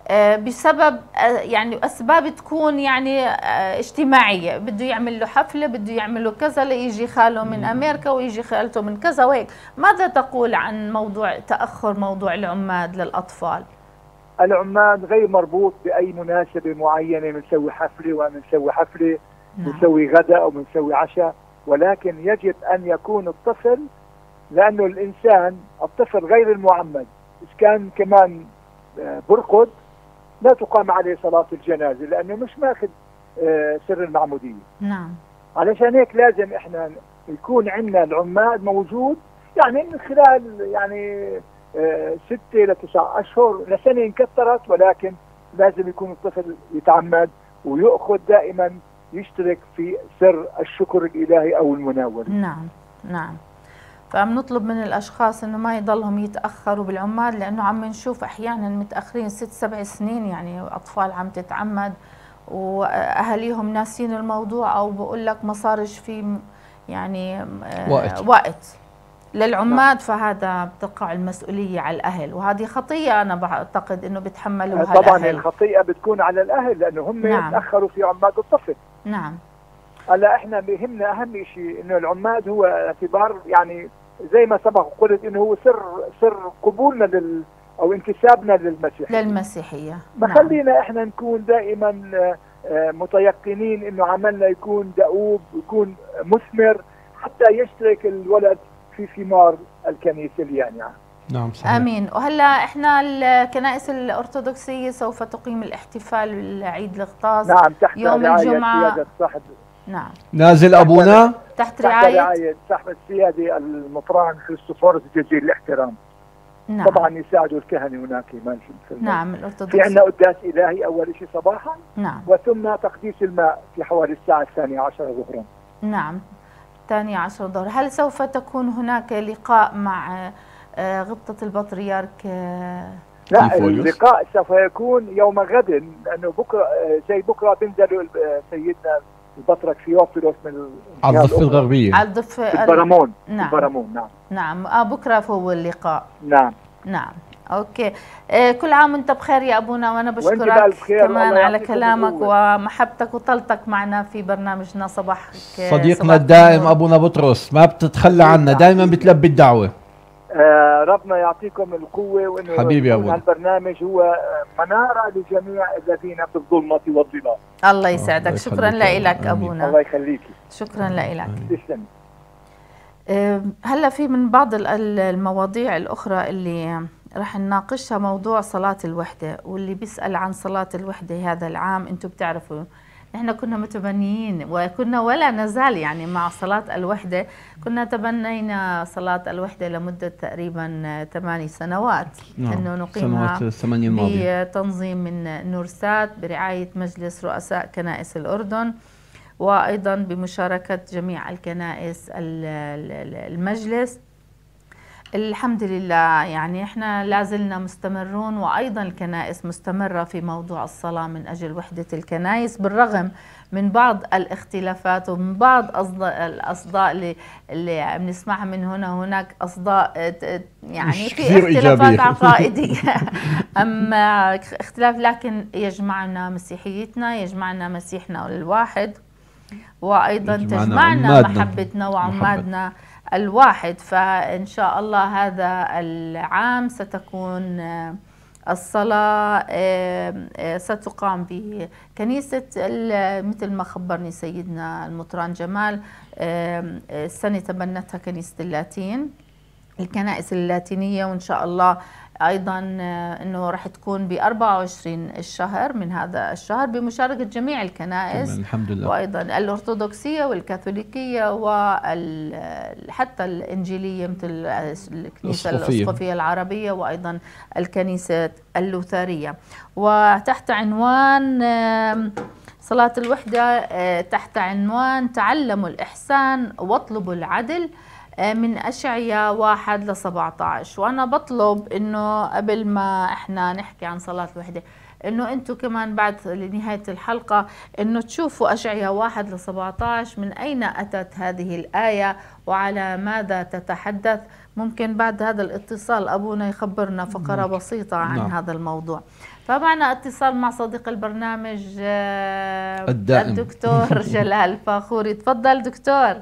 بسبب يعني أسباب تكون يعني اجتماعية؟ بده يعمل له حفلة، بده يعمل له كذا، ليجي خاله من أمريكا ويجي خالته من كذا وهيك. ماذا تقول عن موضوع تأخر موضوع العماد للأطفال؟ العماد غير مربوط بأي مناسبة معينة، بنسوي حفلة وبنسوي حفلة، بنسوي نعم. غداء أو بنسوي عشاء، ولكن يجب أن يكون الطفل، لأنه الإنسان الطفل غير المعمد إذا كان كمان برقد لا تقام عليه صلاة الجنازة، لأنه مش ماخذ سر المعمودية. نعم. علشان هيك لازم إحنا يكون عندنا العماد موجود، يعني من خلال يعني ستة لتسعة أشهر لسنة إن كثرت، ولكن لازم يكون الطفل يتعمد ويأخذ دائما يشترك في سر الشكر الإلهي أو المناولة. نعم نعم. فبنطلب من الأشخاص إنه ما يضلهم يتأخروا بالعماد، لأنه عم نشوف أحيانا متأخرين ست سبع سنين، يعني أطفال عم تتعمد وأهاليهم ناسين الموضوع، أو بقول لك ما صارش في يعني وقت, وقت للعماد. فهذا بتقع المسؤولية على الأهل، وهذه خطيئة أنا بعتقد إنه بتحملوها طبعا الأهل. الخطيئة بتكون على الأهل لأنه هم نعم. تأخروا في عماد الطفل. نعم. هلا احنا بيهمنا اهم شيء انه العماد هو اعتبار، يعني زي ما سبق قلت انه هو سر سر قبولنا لل او انتسابنا للمسيحيه للمسيحيه. ما نعم. خلينا احنا نكون دائما متيقنين انه عملنا يكون دؤوب ويكون مثمر حتى يشترك الولد في ثمار الكنيسه اليانعه. نعم صحيح. امين. وهلا احنا الكنائس الارثوذكسيه سوف تقيم الاحتفال بعيد الغطاس نعم تحت يوم رعاية الجمعه. سيادة صاحب نعم نازل ابونا تحت, تحت رعايه رعايه صاحب السياده المطران كريستوفورس جزيل الاحترام. نعم. طبعا يساعدوا الكهنه هناك كمان في نعم الارثوذكس. في عندنا قداس الهي اول شيء صباحا. نعم. وثم تقديس الماء في حوالي الساعه الثانيه عشرة ظهرا. نعم الثانية عشر ظهر. هل سوف تكون هناك لقاء مع غبطة البطريرك؟ لا اللقاء سوف يكون يوم غد، لانه بكره زي بكره بينزلوا سيدنا البطرك ثيوفيلوس من على الضفه الغربيه على الضفه البرامون. نعم البرامون نعم نعم آه بكره هو اللقاء. نعم نعم اوكي. آه كل عام وانت بخير يا ابونا، وانا بشكرك كمان على كلامك ومحبتك وطلتك معنا في برنامجنا صباحك. صديقنا الدائم ابونا بطرس ما بتتخلى عنا، دائما بتلبي الدعوه. آه ربنا يعطيكم القوه، وانه حبيبي يا ابونا هالبرنامج هو مناره لجميع الذين في الظلمه والظلال. الله يسعدك. شكرا لك ابونا. الله يخليكي. شكرا لك. تسلمي. هلا في من بعض المواضيع الاخرى اللي رح نناقشها موضوع صلاة الوحدة، واللي بيسأل عن صلاة الوحدة هذا العام. انتم بتعرفوا نحن كنا متبنيين وكنا ولا نزال يعني مع صلاة الوحدة، كنا تبنينا صلاة الوحدة لمدة تقريبا ثماني سنوات. نعم. انه نقيمها بتنظيم من نورسات برعاية مجلس رؤساء كنائس الأردن، وأيضا بمشاركة جميع الكنائس المجلس. الحمد لله يعني احنا لازلنا مستمرون، وايضا الكنائس مستمره في موضوع الصلاه من اجل وحده الكنائس، بالرغم من بعض الاختلافات ومن بعض الاصداء اللي اللي بنسمعها من هنا وهناك، اصداء يعني في اختلافات عقائديه اما اختلاف، لكن يجمعنا مسيحيتنا، يجمعنا مسيحنا الواحد، وايضا تجمعنا محبتنا وعمادنا الواحد. فإن شاء الله هذا العام ستكون الصلاة ستقام بكنيسة مثل ما خبرني سيدنا المطران جمال، السنة تبنتها كنيسة اللاتين، الكنائس اللاتينية، وإن شاء الله أيضا أنه رح تكون ب أربعة وعشرين الشهر من هذا الشهر بمشاركة جميع الكنائس الحمد لله، وأيضا الأرثوذكسية والكاثوليكية وحتى الإنجيلية مثل الكنيسة الأسقفية العربية وأيضا الكنيسة اللوثرية. وتحت عنوان صلاة الوحدة، تحت عنوان تعلموا الإحسان واطلبوا العدل من أشعياء واحد لسبعة عشر. وأنا بطلب إنه قبل ما إحنا نحكي عن صلاة الوحدة إنه أنتم كمان بعد لنهاية الحلقة إنه تشوفوا أشعياء واحد لسبعة عشر من أين أتت هذه الآية وعلى ماذا تتحدث. ممكن بعد هذا الاتصال أبونا يخبرنا فقرة بسيطة عن نعم. هذا الموضوع. فمعنا اتصال مع صديق البرنامج الدائم. الدكتور جلال فاخوري. تفضل دكتور.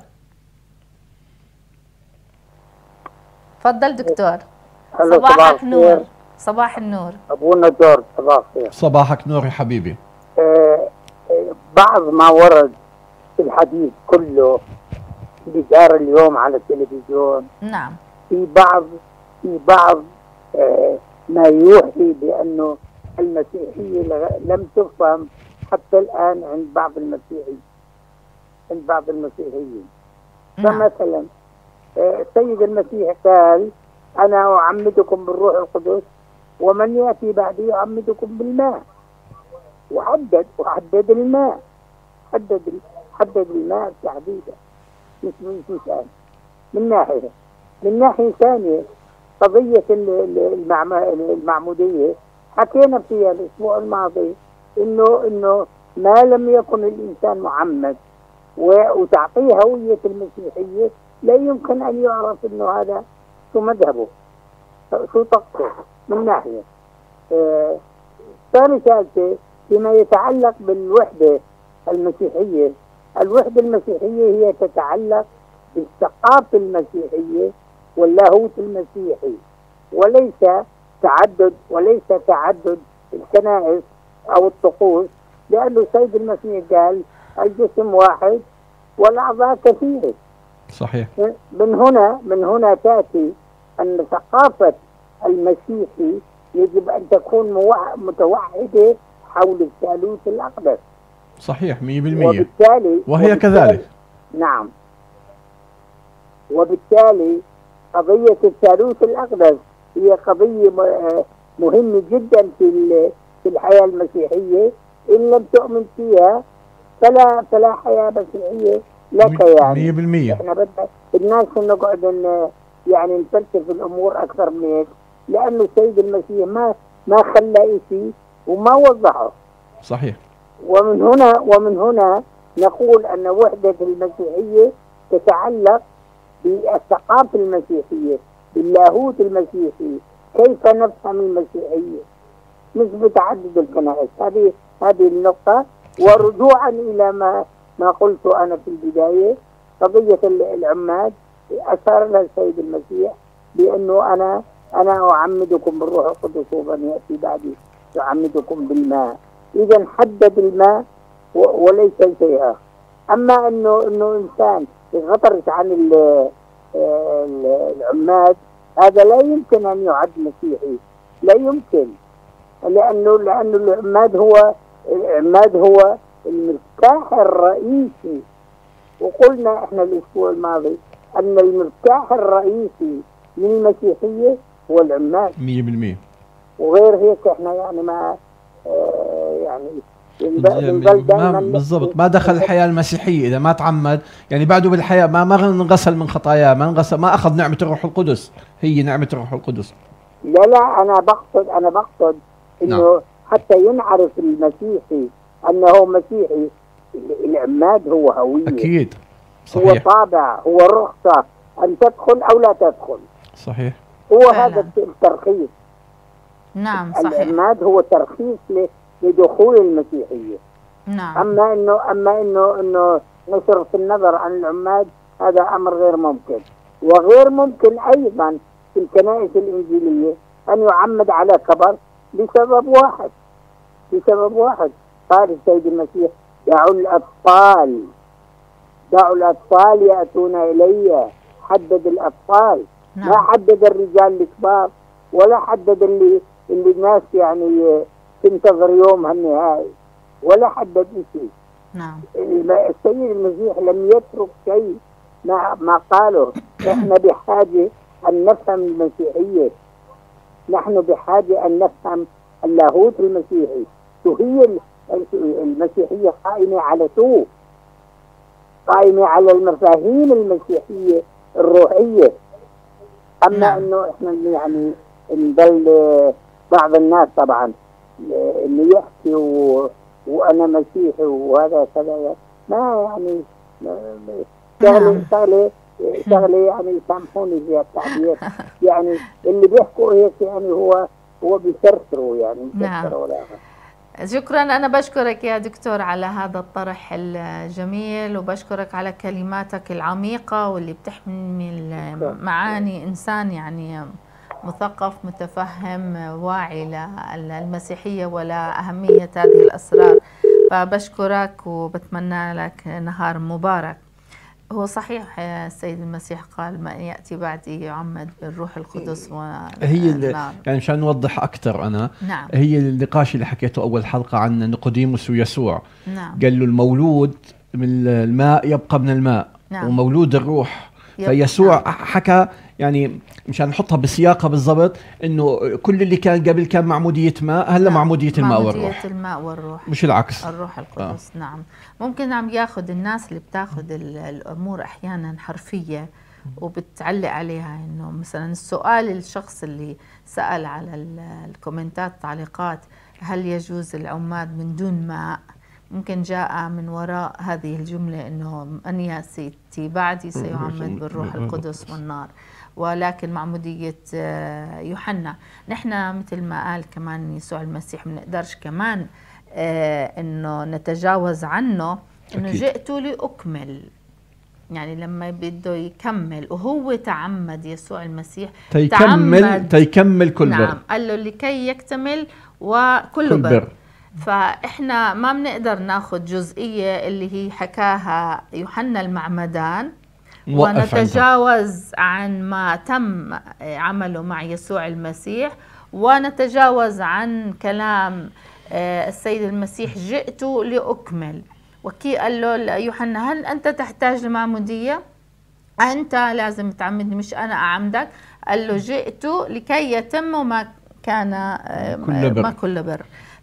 تفضل دكتور. صباحك نور. صباح النور ابونا جورج. صباح الخير. صباحك نور يا حبيبي. آه بعض ما ورد في الحديث كله اللي جار اليوم على التلفزيون، نعم، في بعض في بعض آه ما يوحي بانه المسيحيه لم تفهم حتى الان عند بعض المسيحيين عند بعض المسيحيين. نعم. فمثلا السيد المسيح قال أنا أعمدكم بالروح القدس ومن يأتي بعدي يعمدكم بالماء، وحدد وحدد الماء، حدد حدد الماء تحديدا. مش مش من ناحية من ناحية ثانية قضية المعمودية حكينا فيها الأسبوع الماضي إنه إنه ما لم يكن الإنسان معمد وتعطيه هوية المسيحية لا يمكن أن يعرف إنه هذا شو مذهبه شو طقسه من ناحية. آه ثاني ثالثة فيما يتعلق بالوحدة المسيحية، الوحدة المسيحية هي تتعلق بالثقافة المسيحية واللاهوت المسيحي، وليس تعدد وليس تعدد الكنائس أو الطقوس لأنه السيد المسيح قال الجسم واحد والأعضاء كثيرة. صحيح. من هنا من هنا تأتي أن ثقافة المسيحي يجب أن تكون متوحدة حول الثالوث الأقدس. صحيح مية بالمية. وبالتالي وهي وبالتالي كذلك. نعم. وبالتالي قضية الثالوث الأقدس هي قضية مهمة جدا في في الحياة المسيحية. إن لم تؤمن فيها فلا فلا حياة مسيحية لك يعني. مية بالمية. احنا بدنا الناس نقعد يعني نفلسف الأمور أكثر من هيك، لأنه السيد المسيح ما ما خلى شيء وما وضحه. صحيح. ومن هنا ومن هنا نقول أن وحدة المسيحية تتعلق بالثقافة المسيحية، باللاهوت المسيحي، كيف نفهم المسيحية مش بتعدد الكنائس. هذه هذه النقطة. ورجوعا إلى ما ما قلت أنا في البداية، قضية العماد أشار لها السيد المسيح بأنه أنا أنا أعمدكم بالروح القدس ومن يأتي بعدي يعمدكم بالماء. إذا حدد الماء وليس شيء آخر. أما إنه إنه إنسان يغطرس عن العماد، هذا لا يمكن أن يعد مسيحي، لا يمكن. لأنه لأنه العماد هو العماد هو المفتاح الرئيسي. وقلنا إحنا الأسبوع الماضي أن المفتاح الرئيسي للمسيحية هو العماد. مية بالمية. وغير هيك إحنا يعني ما آه يعني ما بالضبط ما دخل الحياة المسيحية إذا ما تعمد، يعني بعده بالحياة ما ما انغسل من خطاياه، ما انغسل، ما أخذ نعمة الروح القدس. هي نعمة الروح القدس. لا لا أنا بقصد أنا بقصد إنه نعم. حتى ينعرف المسيحي أنه مسيحي، العماد هو هوية. أكيد. صحيح. هو طابع، هو رخصة أن تدخل أو لا تدخل. صحيح. هو فعلا. هذا الترخيص. نعم صحيح. العماد هو ترخيص لدخول المسيحية. نعم. أما إنه أما إنه إنه نصرف النظر عن العماد هذا أمر غير ممكن. وغير ممكن أيضا في الكنائس الإنجيلية أن يعمد على كبر لسبب واحد لسبب واحد قال السيد المسيح: دعوا الأطفال دعوا الأطفال يأتون إلي. حدد الأطفال. نعم. ما حدد الرجال الكبار ولا حدد اللي اللي الناس يعني تنتظر يومها النهائي ولا حدد شيء. نعم. السيد المسيح لم يترك شيء ما ما قاله. احنا بحاجة أن نفهم المسيحية، نحن بحاجة أن نفهم اللاهوت المسيحي. وهي المسيحية قائمة على شو؟ قائمة على المفاهيم المسيحية الروحية. أما نعم. إنه إحنا يعني نضل بعض الناس طبعا اللي يحكي و... وأنا مسيحي وهذا كذا، ما يعني شغلة شغلة شغلة يعني سامحوني في التعبير، يعني اللي بيحكوا هيك يعني هو هو بيسرسروا يعني نعم. ولا شكرا. أنا بشكرك يا دكتور على هذا الطرح الجميل، وبشكرك على كلماتك العميقة واللي بتحمل معاني إنسان يعني مثقف متفهم واعي للمسيحية ولا أهمية هذه الأسرار. فبشكرك وبتمنى لك نهار مبارك. هو صحيح السيد المسيح قال: ما يأتي بعدي يعمد بالروح القدس. هي يعني مشان نوضح أكثر أنا نعم. هي النقاش اللي حكيته أول حلقة عن نيقوديموس ويسوع. نعم. قال له المولود من الماء يبقى من الماء. نعم. ومولود الروح. فيسوع نعم. حكى يعني مشان نحطها بسياقها بالضبط انه كل اللي كان قبل كان معمودية ماء، هلا نعم. معمودية الماء والروح. معمودية الماء والروح مش العكس. الروح القدس. آه. نعم. ممكن عم ياخذ الناس اللي بتاخذ الامور احيانا حرفية وبتعلق عليها، انه مثلا السؤال الشخص اللي سأل على الكومنتات التعليقات: هل يجوز العماد من دون ماء؟ ممكن جاء من وراء هذه الجملة انه من يأتي بعدي سيعمد بالروح القدس والنار. ولكن معمودية يوحنا نحن مثل ما قال كمان يسوع المسيح ما نقدرش كمان انه نتجاوز عنه، انه جئت لأكمل، يعني لما بده يكمل. وهو تعمد يسوع المسيح تيكمل تيكمل كل بر. نعم. قال له لكي يكتمل وكل بر. فإحنا ما بنقدر ناخذ جزئية اللي هي حكاها يوحنا المعمدان ونتجاوز عن ما تم عمله مع يسوع المسيح، ونتجاوز عن كلام السيد المسيح جئت لأكمل. وكي قال له يوحنا هل أنت تحتاج لمعمودية؟ أنت لازم تعمدني مش أنا أعمدك. قال له جئت لكي يتم ما كان كل بر. ما كل بر.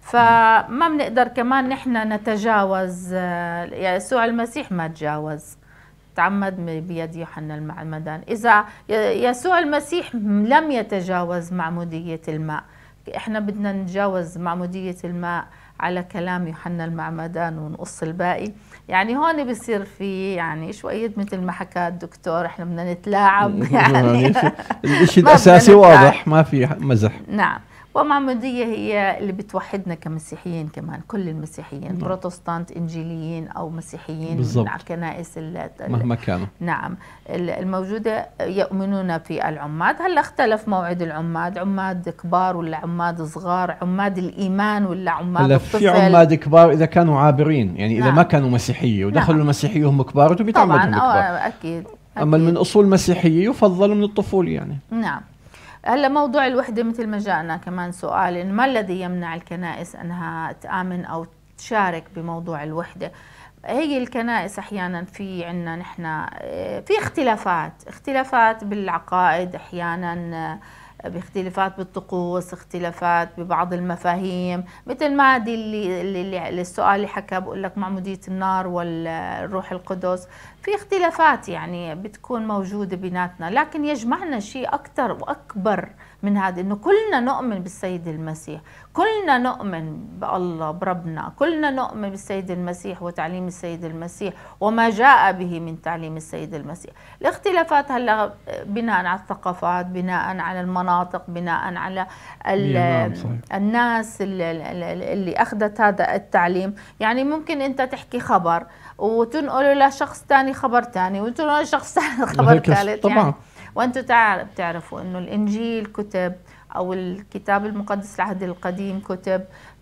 فما بنقدر كمان نحن نتجاوز. يسوع المسيح ما تجاوز، تعمد بيد يوحنا المعمدان. إذا يسوع المسيح لم يتجاوز معمودية الماء، إحنا بدنا نتجاوز معمودية الماء على كلام يوحنا المعمدان ونقص الباقي. يعني هون بصير في يعني شوية مثل ما حكى الدكتور، إحنا بدنا نتلاعب يعني الشيء الأساسي واضح، ما في مزح. نعم. ومعمودية هي اللي بتوحدنا كمسيحيين كمان، كل المسيحيين، نعم. بروتستانت، إنجيليين أو مسيحيين بالضبط. مع كنائس مهما كانوا، نعم، الموجودة يؤمنون في العماد. هلا اختلف موعد العماد، عماد كبار ولا عماد صغار، عماد الإيمان ولا عماد الطفل. في عماد كبار إذا كانوا عابرين، يعني إذا نعم. ما كانوا مسيحية ودخلوا نعم. المسيحية وهم كبار وبيتعمدوا طبعا كبار. أكيد. أما من أصول المسيحية يفضل من الطفولة يعني. نعم. هلا موضوع الوحدة مثل ما جاءنا كمان سؤال، إن ما الذي يمنع الكنائس أنها تآمن أو تشارك بموضوع الوحدة؟ هي الكنائس أحيانا في عنا نحن في اختلافات اختلافات بالعقائد، أحيانا باختلافات بالطقوس، اختلافات ببعض المفاهيم، مثل ما دي اللي, اللي السؤال اللي حكى بقول لك معمودية النار والروح القدس، في اختلافات يعني بتكون موجودة بيناتنا، لكن يجمعنا شيء أكثر وأكبر من هذا، إنه كلنا نؤمن بالسيد المسيح، كلنا نؤمن بالله بربنا، كلنا نؤمن بالسيد المسيح وتعليم السيد المسيح وما جاء به من تعليم السيد المسيح. الاختلافات هلا بناء على الثقافات، بناء على المناطق، بناء على الناس اللي, اللي أخذت هذا التعليم. يعني ممكن أنت تحكي خبر وتنقله لشخص ثاني خبر ثاني، وتنقله لشخص ثاني خبر ثالث يعني. طبعا. وأنتم بتعرفوا إنه الإنجيل كتب أو الكتاب المقدس العهد القديم كتب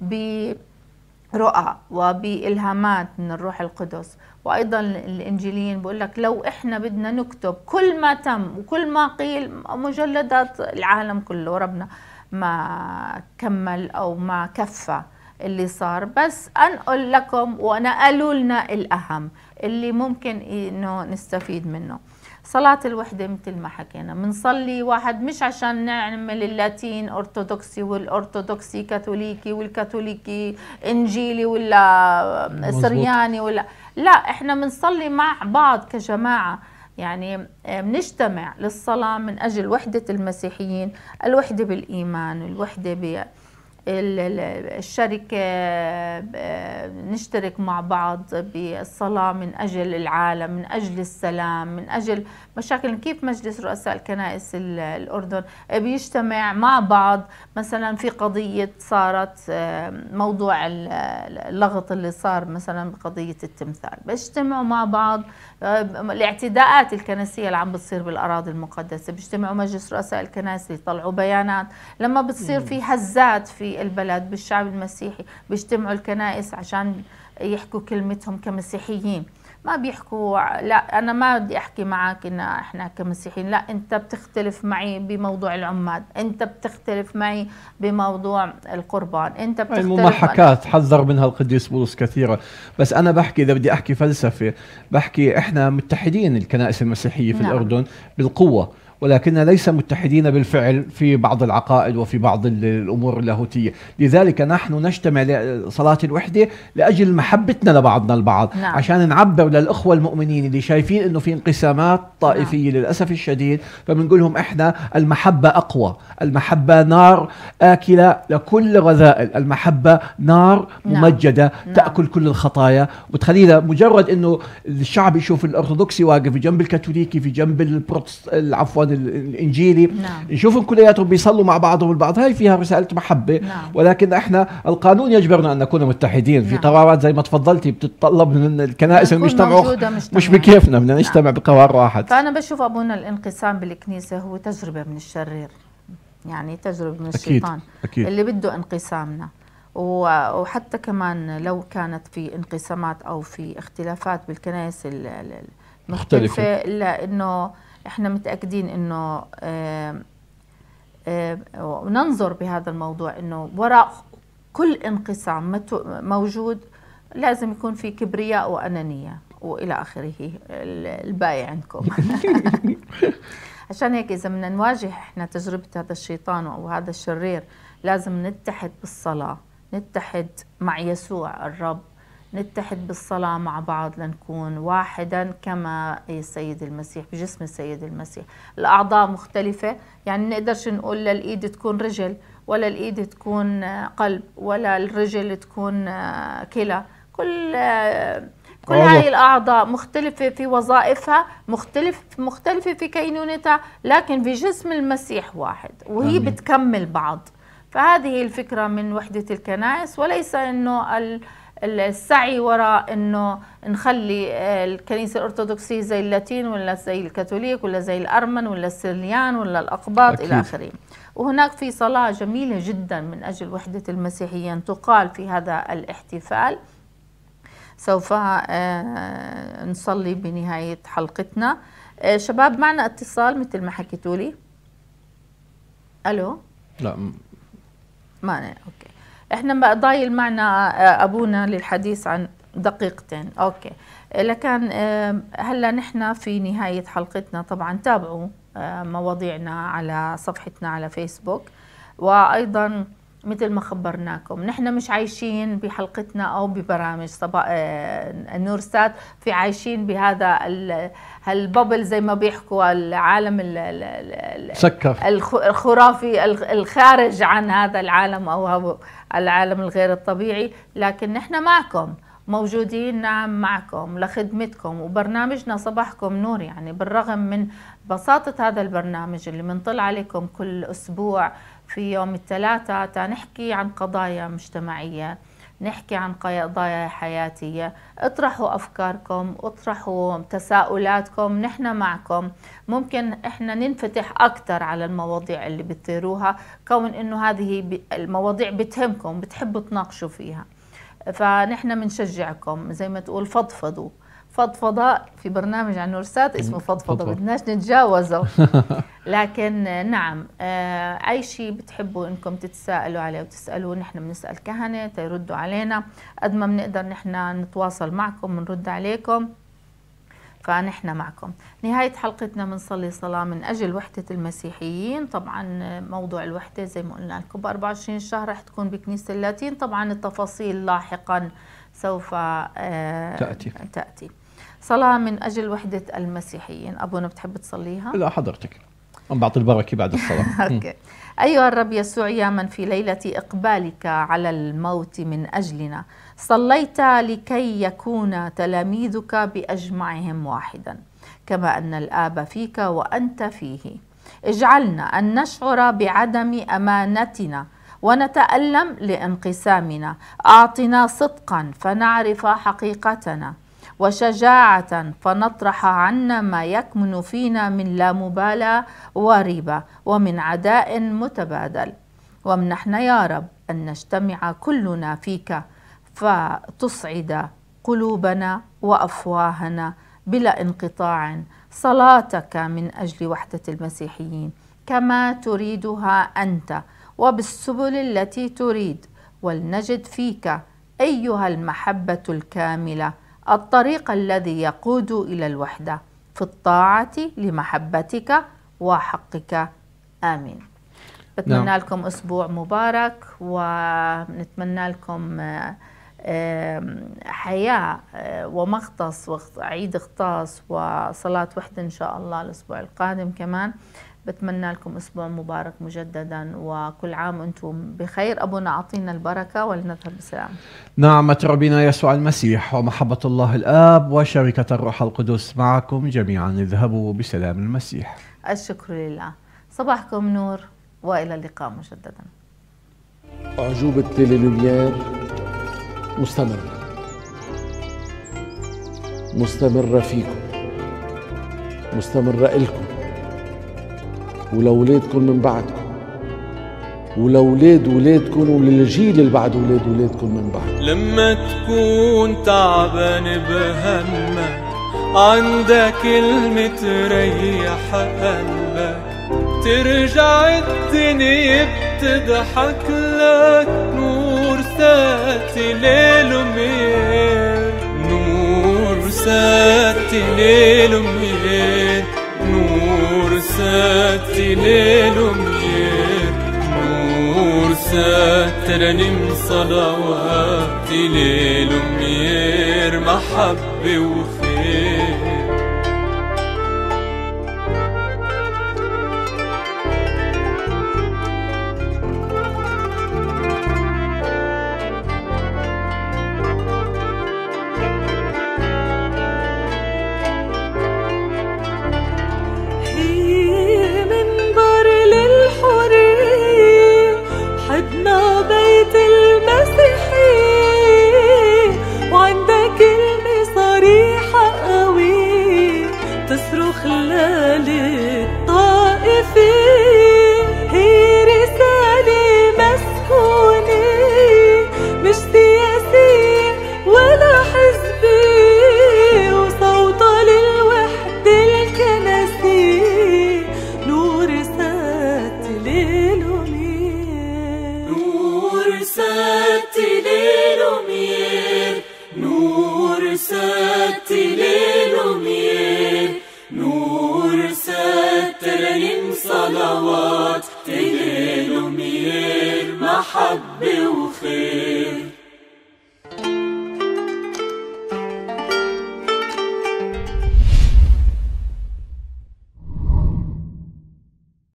برؤى وبإلهامات من الروح القدس، وأيضا الإنجيليين بقول لك لو إحنا بدنا نكتب كل ما تم وكل ما قيل مجلدات العالم كله، ربنا ما كمل أو ما كفى اللي صار، بس أنقل لكم ونقلوا لنا الأهم اللي ممكن إنه نستفيد منه. صلاة الوحدة مثل ما حكينا بنصلي واحد، مش عشان نعمل اللاتين أرثوذكسي والأرثوذكسي كاثوليكي والكاثوليكي إنجيلي ولا سرياني ولا لا، إحنا بنصلي مع بعض كجماعة، يعني بنجتمع للصلاة من أجل وحدة المسيحيين، الوحدة بالإيمان، الوحدة ب الشركة، نشترك مع بعض بالصلاة من أجل العالم، من أجل السلام، من أجل مشاكل. كيف مجلس رؤساء الكنائس الأردن بيجتمع مع بعض مثلا في قضية صارت موضوع اللغط اللي صار مثلا بقضية التمثال، بيجتمعوا مع بعض. الاعتداءات الكنسية اللي عم بتصير بالأراضي المقدسة بيجتمعوا مجلس رؤساء الكنائس يطلعوا بيانات. لما بتصير في هزات في البلد بالشعب المسيحي بيجتمعوا الكنائس عشان يحكوا كلمتهم كمسيحيين، ما بيحكوا لا أنا ما بدي أحكي معك إن إحنا كمسيحيين، لا أنت بتختلف معي بموضوع العماد، أنت بتختلف معي بموضوع القربان، أنت بتختلف. الممحكات حذر منها القديس بولس كثيرا، بس أنا بحكي إذا بدي أحكي فلسفة بحكي إحنا متحدين الكنائس المسيحية في نعم. الأردن بالقوة، ولكننا ليس متحدين بالفعل في بعض العقائد وفي بعض الأمور اللاهوتية. لذلك نحن نجتمع لصلاة الوحدة لأجل محبتنا لبعضنا البعض، نعم. عشان نعبر للأخوة المؤمنين اللي شايفين إنه في انقسامات طائفية نعم. للأسف الشديد، فبنقول لهم إحنا المحبة أقوى، المحبة نار آكلة لكل غذائل، المحبة نار نعم. ممجدة نعم. تأكل كل الخطايا وتخلينا مجرد إنه الشعب يشوف الأرثوذكسي واقف في جنب الكاثوليكي في جنب البروتست العفو الإنجيلي نعم. نشوفهم كلياتهم بيصلوا مع بعضهم البعض، هاي فيها رسالة محبة نعم. ولكن احنا القانون يجبرنا أن نكون متحدين نعم. في قرارات زي ما تفضلتي بتتطلب من الكنائس المجتمع مش بكيفنا، بدنا نجتمع نعم. بقرار واحد. فأنا بشوف أبونا الانقسام بالكنيسة هو تجربة من الشرير، يعني تجربة من الشيطان أكيد. أكيد. اللي بده انقسامنا، وحتى كمان لو كانت في انقسامات أو في اختلافات بالكنائس المختلفة، إلا إنه إحنا متأكدين إنه ننظر بهذا الموضوع إنه وراء كل انقسام موجود لازم يكون في كبرياء وأنانية وإلى آخره، الباقي عندكم. عشان هيك إذا بدنا نواجه إحنا تجربة هذا الشيطان أو هذا الشرير لازم نتحد بالصلاة، نتحد مع يسوع الرب، نتحد بالصلاة مع بعض لنكون واحدا كما السيد المسيح بجسم السيد المسيح. الأعضاء مختلفة، يعني نقدرش نقول للإيد تكون رجل ولا الإيد تكون قلب ولا الرجل تكون كلى، كل كل هاي الأعضاء مختلفة في وظائفها، مختلف مختلفة في كينونتها، لكن في جسم المسيح واحد وهي أمين. بتكمل بعض. فهذه الفكرة من وحدة الكنائس، وليس إنه السعي وراء إنه نخلي الكنيسة الأرثوذكسية زي اللاتين ولا زي الكاثوليك ولا زي الأرمن ولا السريان ولا الأقباط إلى آخره. وهناك في صلاة جميلة جدا من أجل وحدة المسيحيين تقال في هذا الاحتفال، سوف نصلي بنهاية حلقتنا. شباب معنا اتصال مثل ما حكيتوا لي. ألو؟ لا معنا. أوكي، احنا ضايل معنا أبونا للحديث عن دقيقتين. أوكي، لكن هلا نحن في نهاية حلقتنا. طبعا تابعوا مواضيعنا على صفحتنا على فيسبوك، وأيضا مثل ما خبرناكم نحن مش عايشين بحلقتنا أو ببرامج صبا... النورسات في عايشين بهذا هالبابل زي ما بيحكوا العالم سكر الخرافي الخارج عن هذا العالم أو العالم الغير الطبيعي، لكن نحن معكم موجودين، نعم معكم لخدمتكم، وبرنامجنا صباحكم نور. يعني بالرغم من بساطة هذا البرنامج اللي منطلع عليكم كل أسبوع في يوم الثلاثاء تنحكي عن قضايا مجتمعية، نحكي عن قضايا حياتية، اطرحوا أفكاركم، اطرحوا تساؤلاتكم، نحن معكم. ممكن احنا ننفتح أكثر على المواضيع اللي بتثيروها، كون إنه هذه المواضيع بتهمكم بتحبوا تناقشوا فيها، فنحن بنشجعكم زي ما تقول فضفضوا. فضفضة في برنامج عن نورسات اسمه فضفضة، بدناش نتجاوزه. لكن نعم أي شيء بتحبوا إنكم تتساءلوا عليه وتسألوا، نحن بنسأل كهنة تيردوا علينا قد ما بنقدر، نحن نتواصل معكم ونرد عليكم، فنحن معكم. نهاية حلقتنا بنصلي صلاة من أجل وحدة المسيحيين. طبعا موضوع الوحدة زي ما قلنا لكم ب أربعة وعشرين شهر رح تكون بكنيسة اللاتين، طبعا التفاصيل لاحقا سوف تأتي. تأتي صلاة من أجل وحدة المسيحيين. أبونا بتحب تصليها؟ لا حضرتك، أنا بعطي البركة بعد الصلاة. أوكي. أيها الرب يسوع، يا من في ليلة إقبالك على الموت من أجلنا صليت لكي يكون تلاميذك بأجمعهم واحدا، كما أن الآب فيك وأنت فيه. اجعلنا أن نشعر بعدم أمانتنا ونتألم لانقسامنا. أعطنا صدقا فنعرف حقيقتنا، وشجاعة فنطرح عنا ما يكمن فينا من لا مبالاة وريبة ومن عداء متبادل. وامنحنا يا رب أن نجتمع كلنا فيك فتصعد قلوبنا وأفواهنا بلا انقطاع صلاتك من أجل وحدة المسيحيين كما تريدها أنت وبالسبل التي تريد، ولنجد فيك أيها المحبة الكاملة الطريق الذي يقود إلى الوحدة في الطاعة لمحبتك وحقك. آمين. بتمنى نعم. لكم أسبوع مبارك، ونتمنى لكم حياة ومغطس وعيد اغطاس وصلاة وحدة إن شاء الله الأسبوع القادم كمان. بتمنى لكم أسبوع مبارك مجددا، وكل عام وأنتم بخير. أبونا أعطينا البركة ولنذهب بسلام. نعمة ربنا يسوع المسيح ومحبة الله الآب وشركة الروح القدس معكم جميعا. اذهبوا بسلام المسيح. الشكر لله. صباحكم نور، وإلى اللقاء مجددا. أعجوبة تيليلوميير مستمر مستمرة فيكم، مستمرة إلكم ولأولادكم من بعدكم. ولولاد ولادكم وللجيل اللي بعد ولاد ولادكم من بعد. لما تكون تعبان بهمك عندك كلمة تريح قلبك، ترجع الدنيا بتضحك لك. نور ساتي ليل وميل، نور ساتي ليل وميل، نور ساتي ليل وميل، نور ساترنم صلواتي ليل وميل، محبة وخير. تصرخ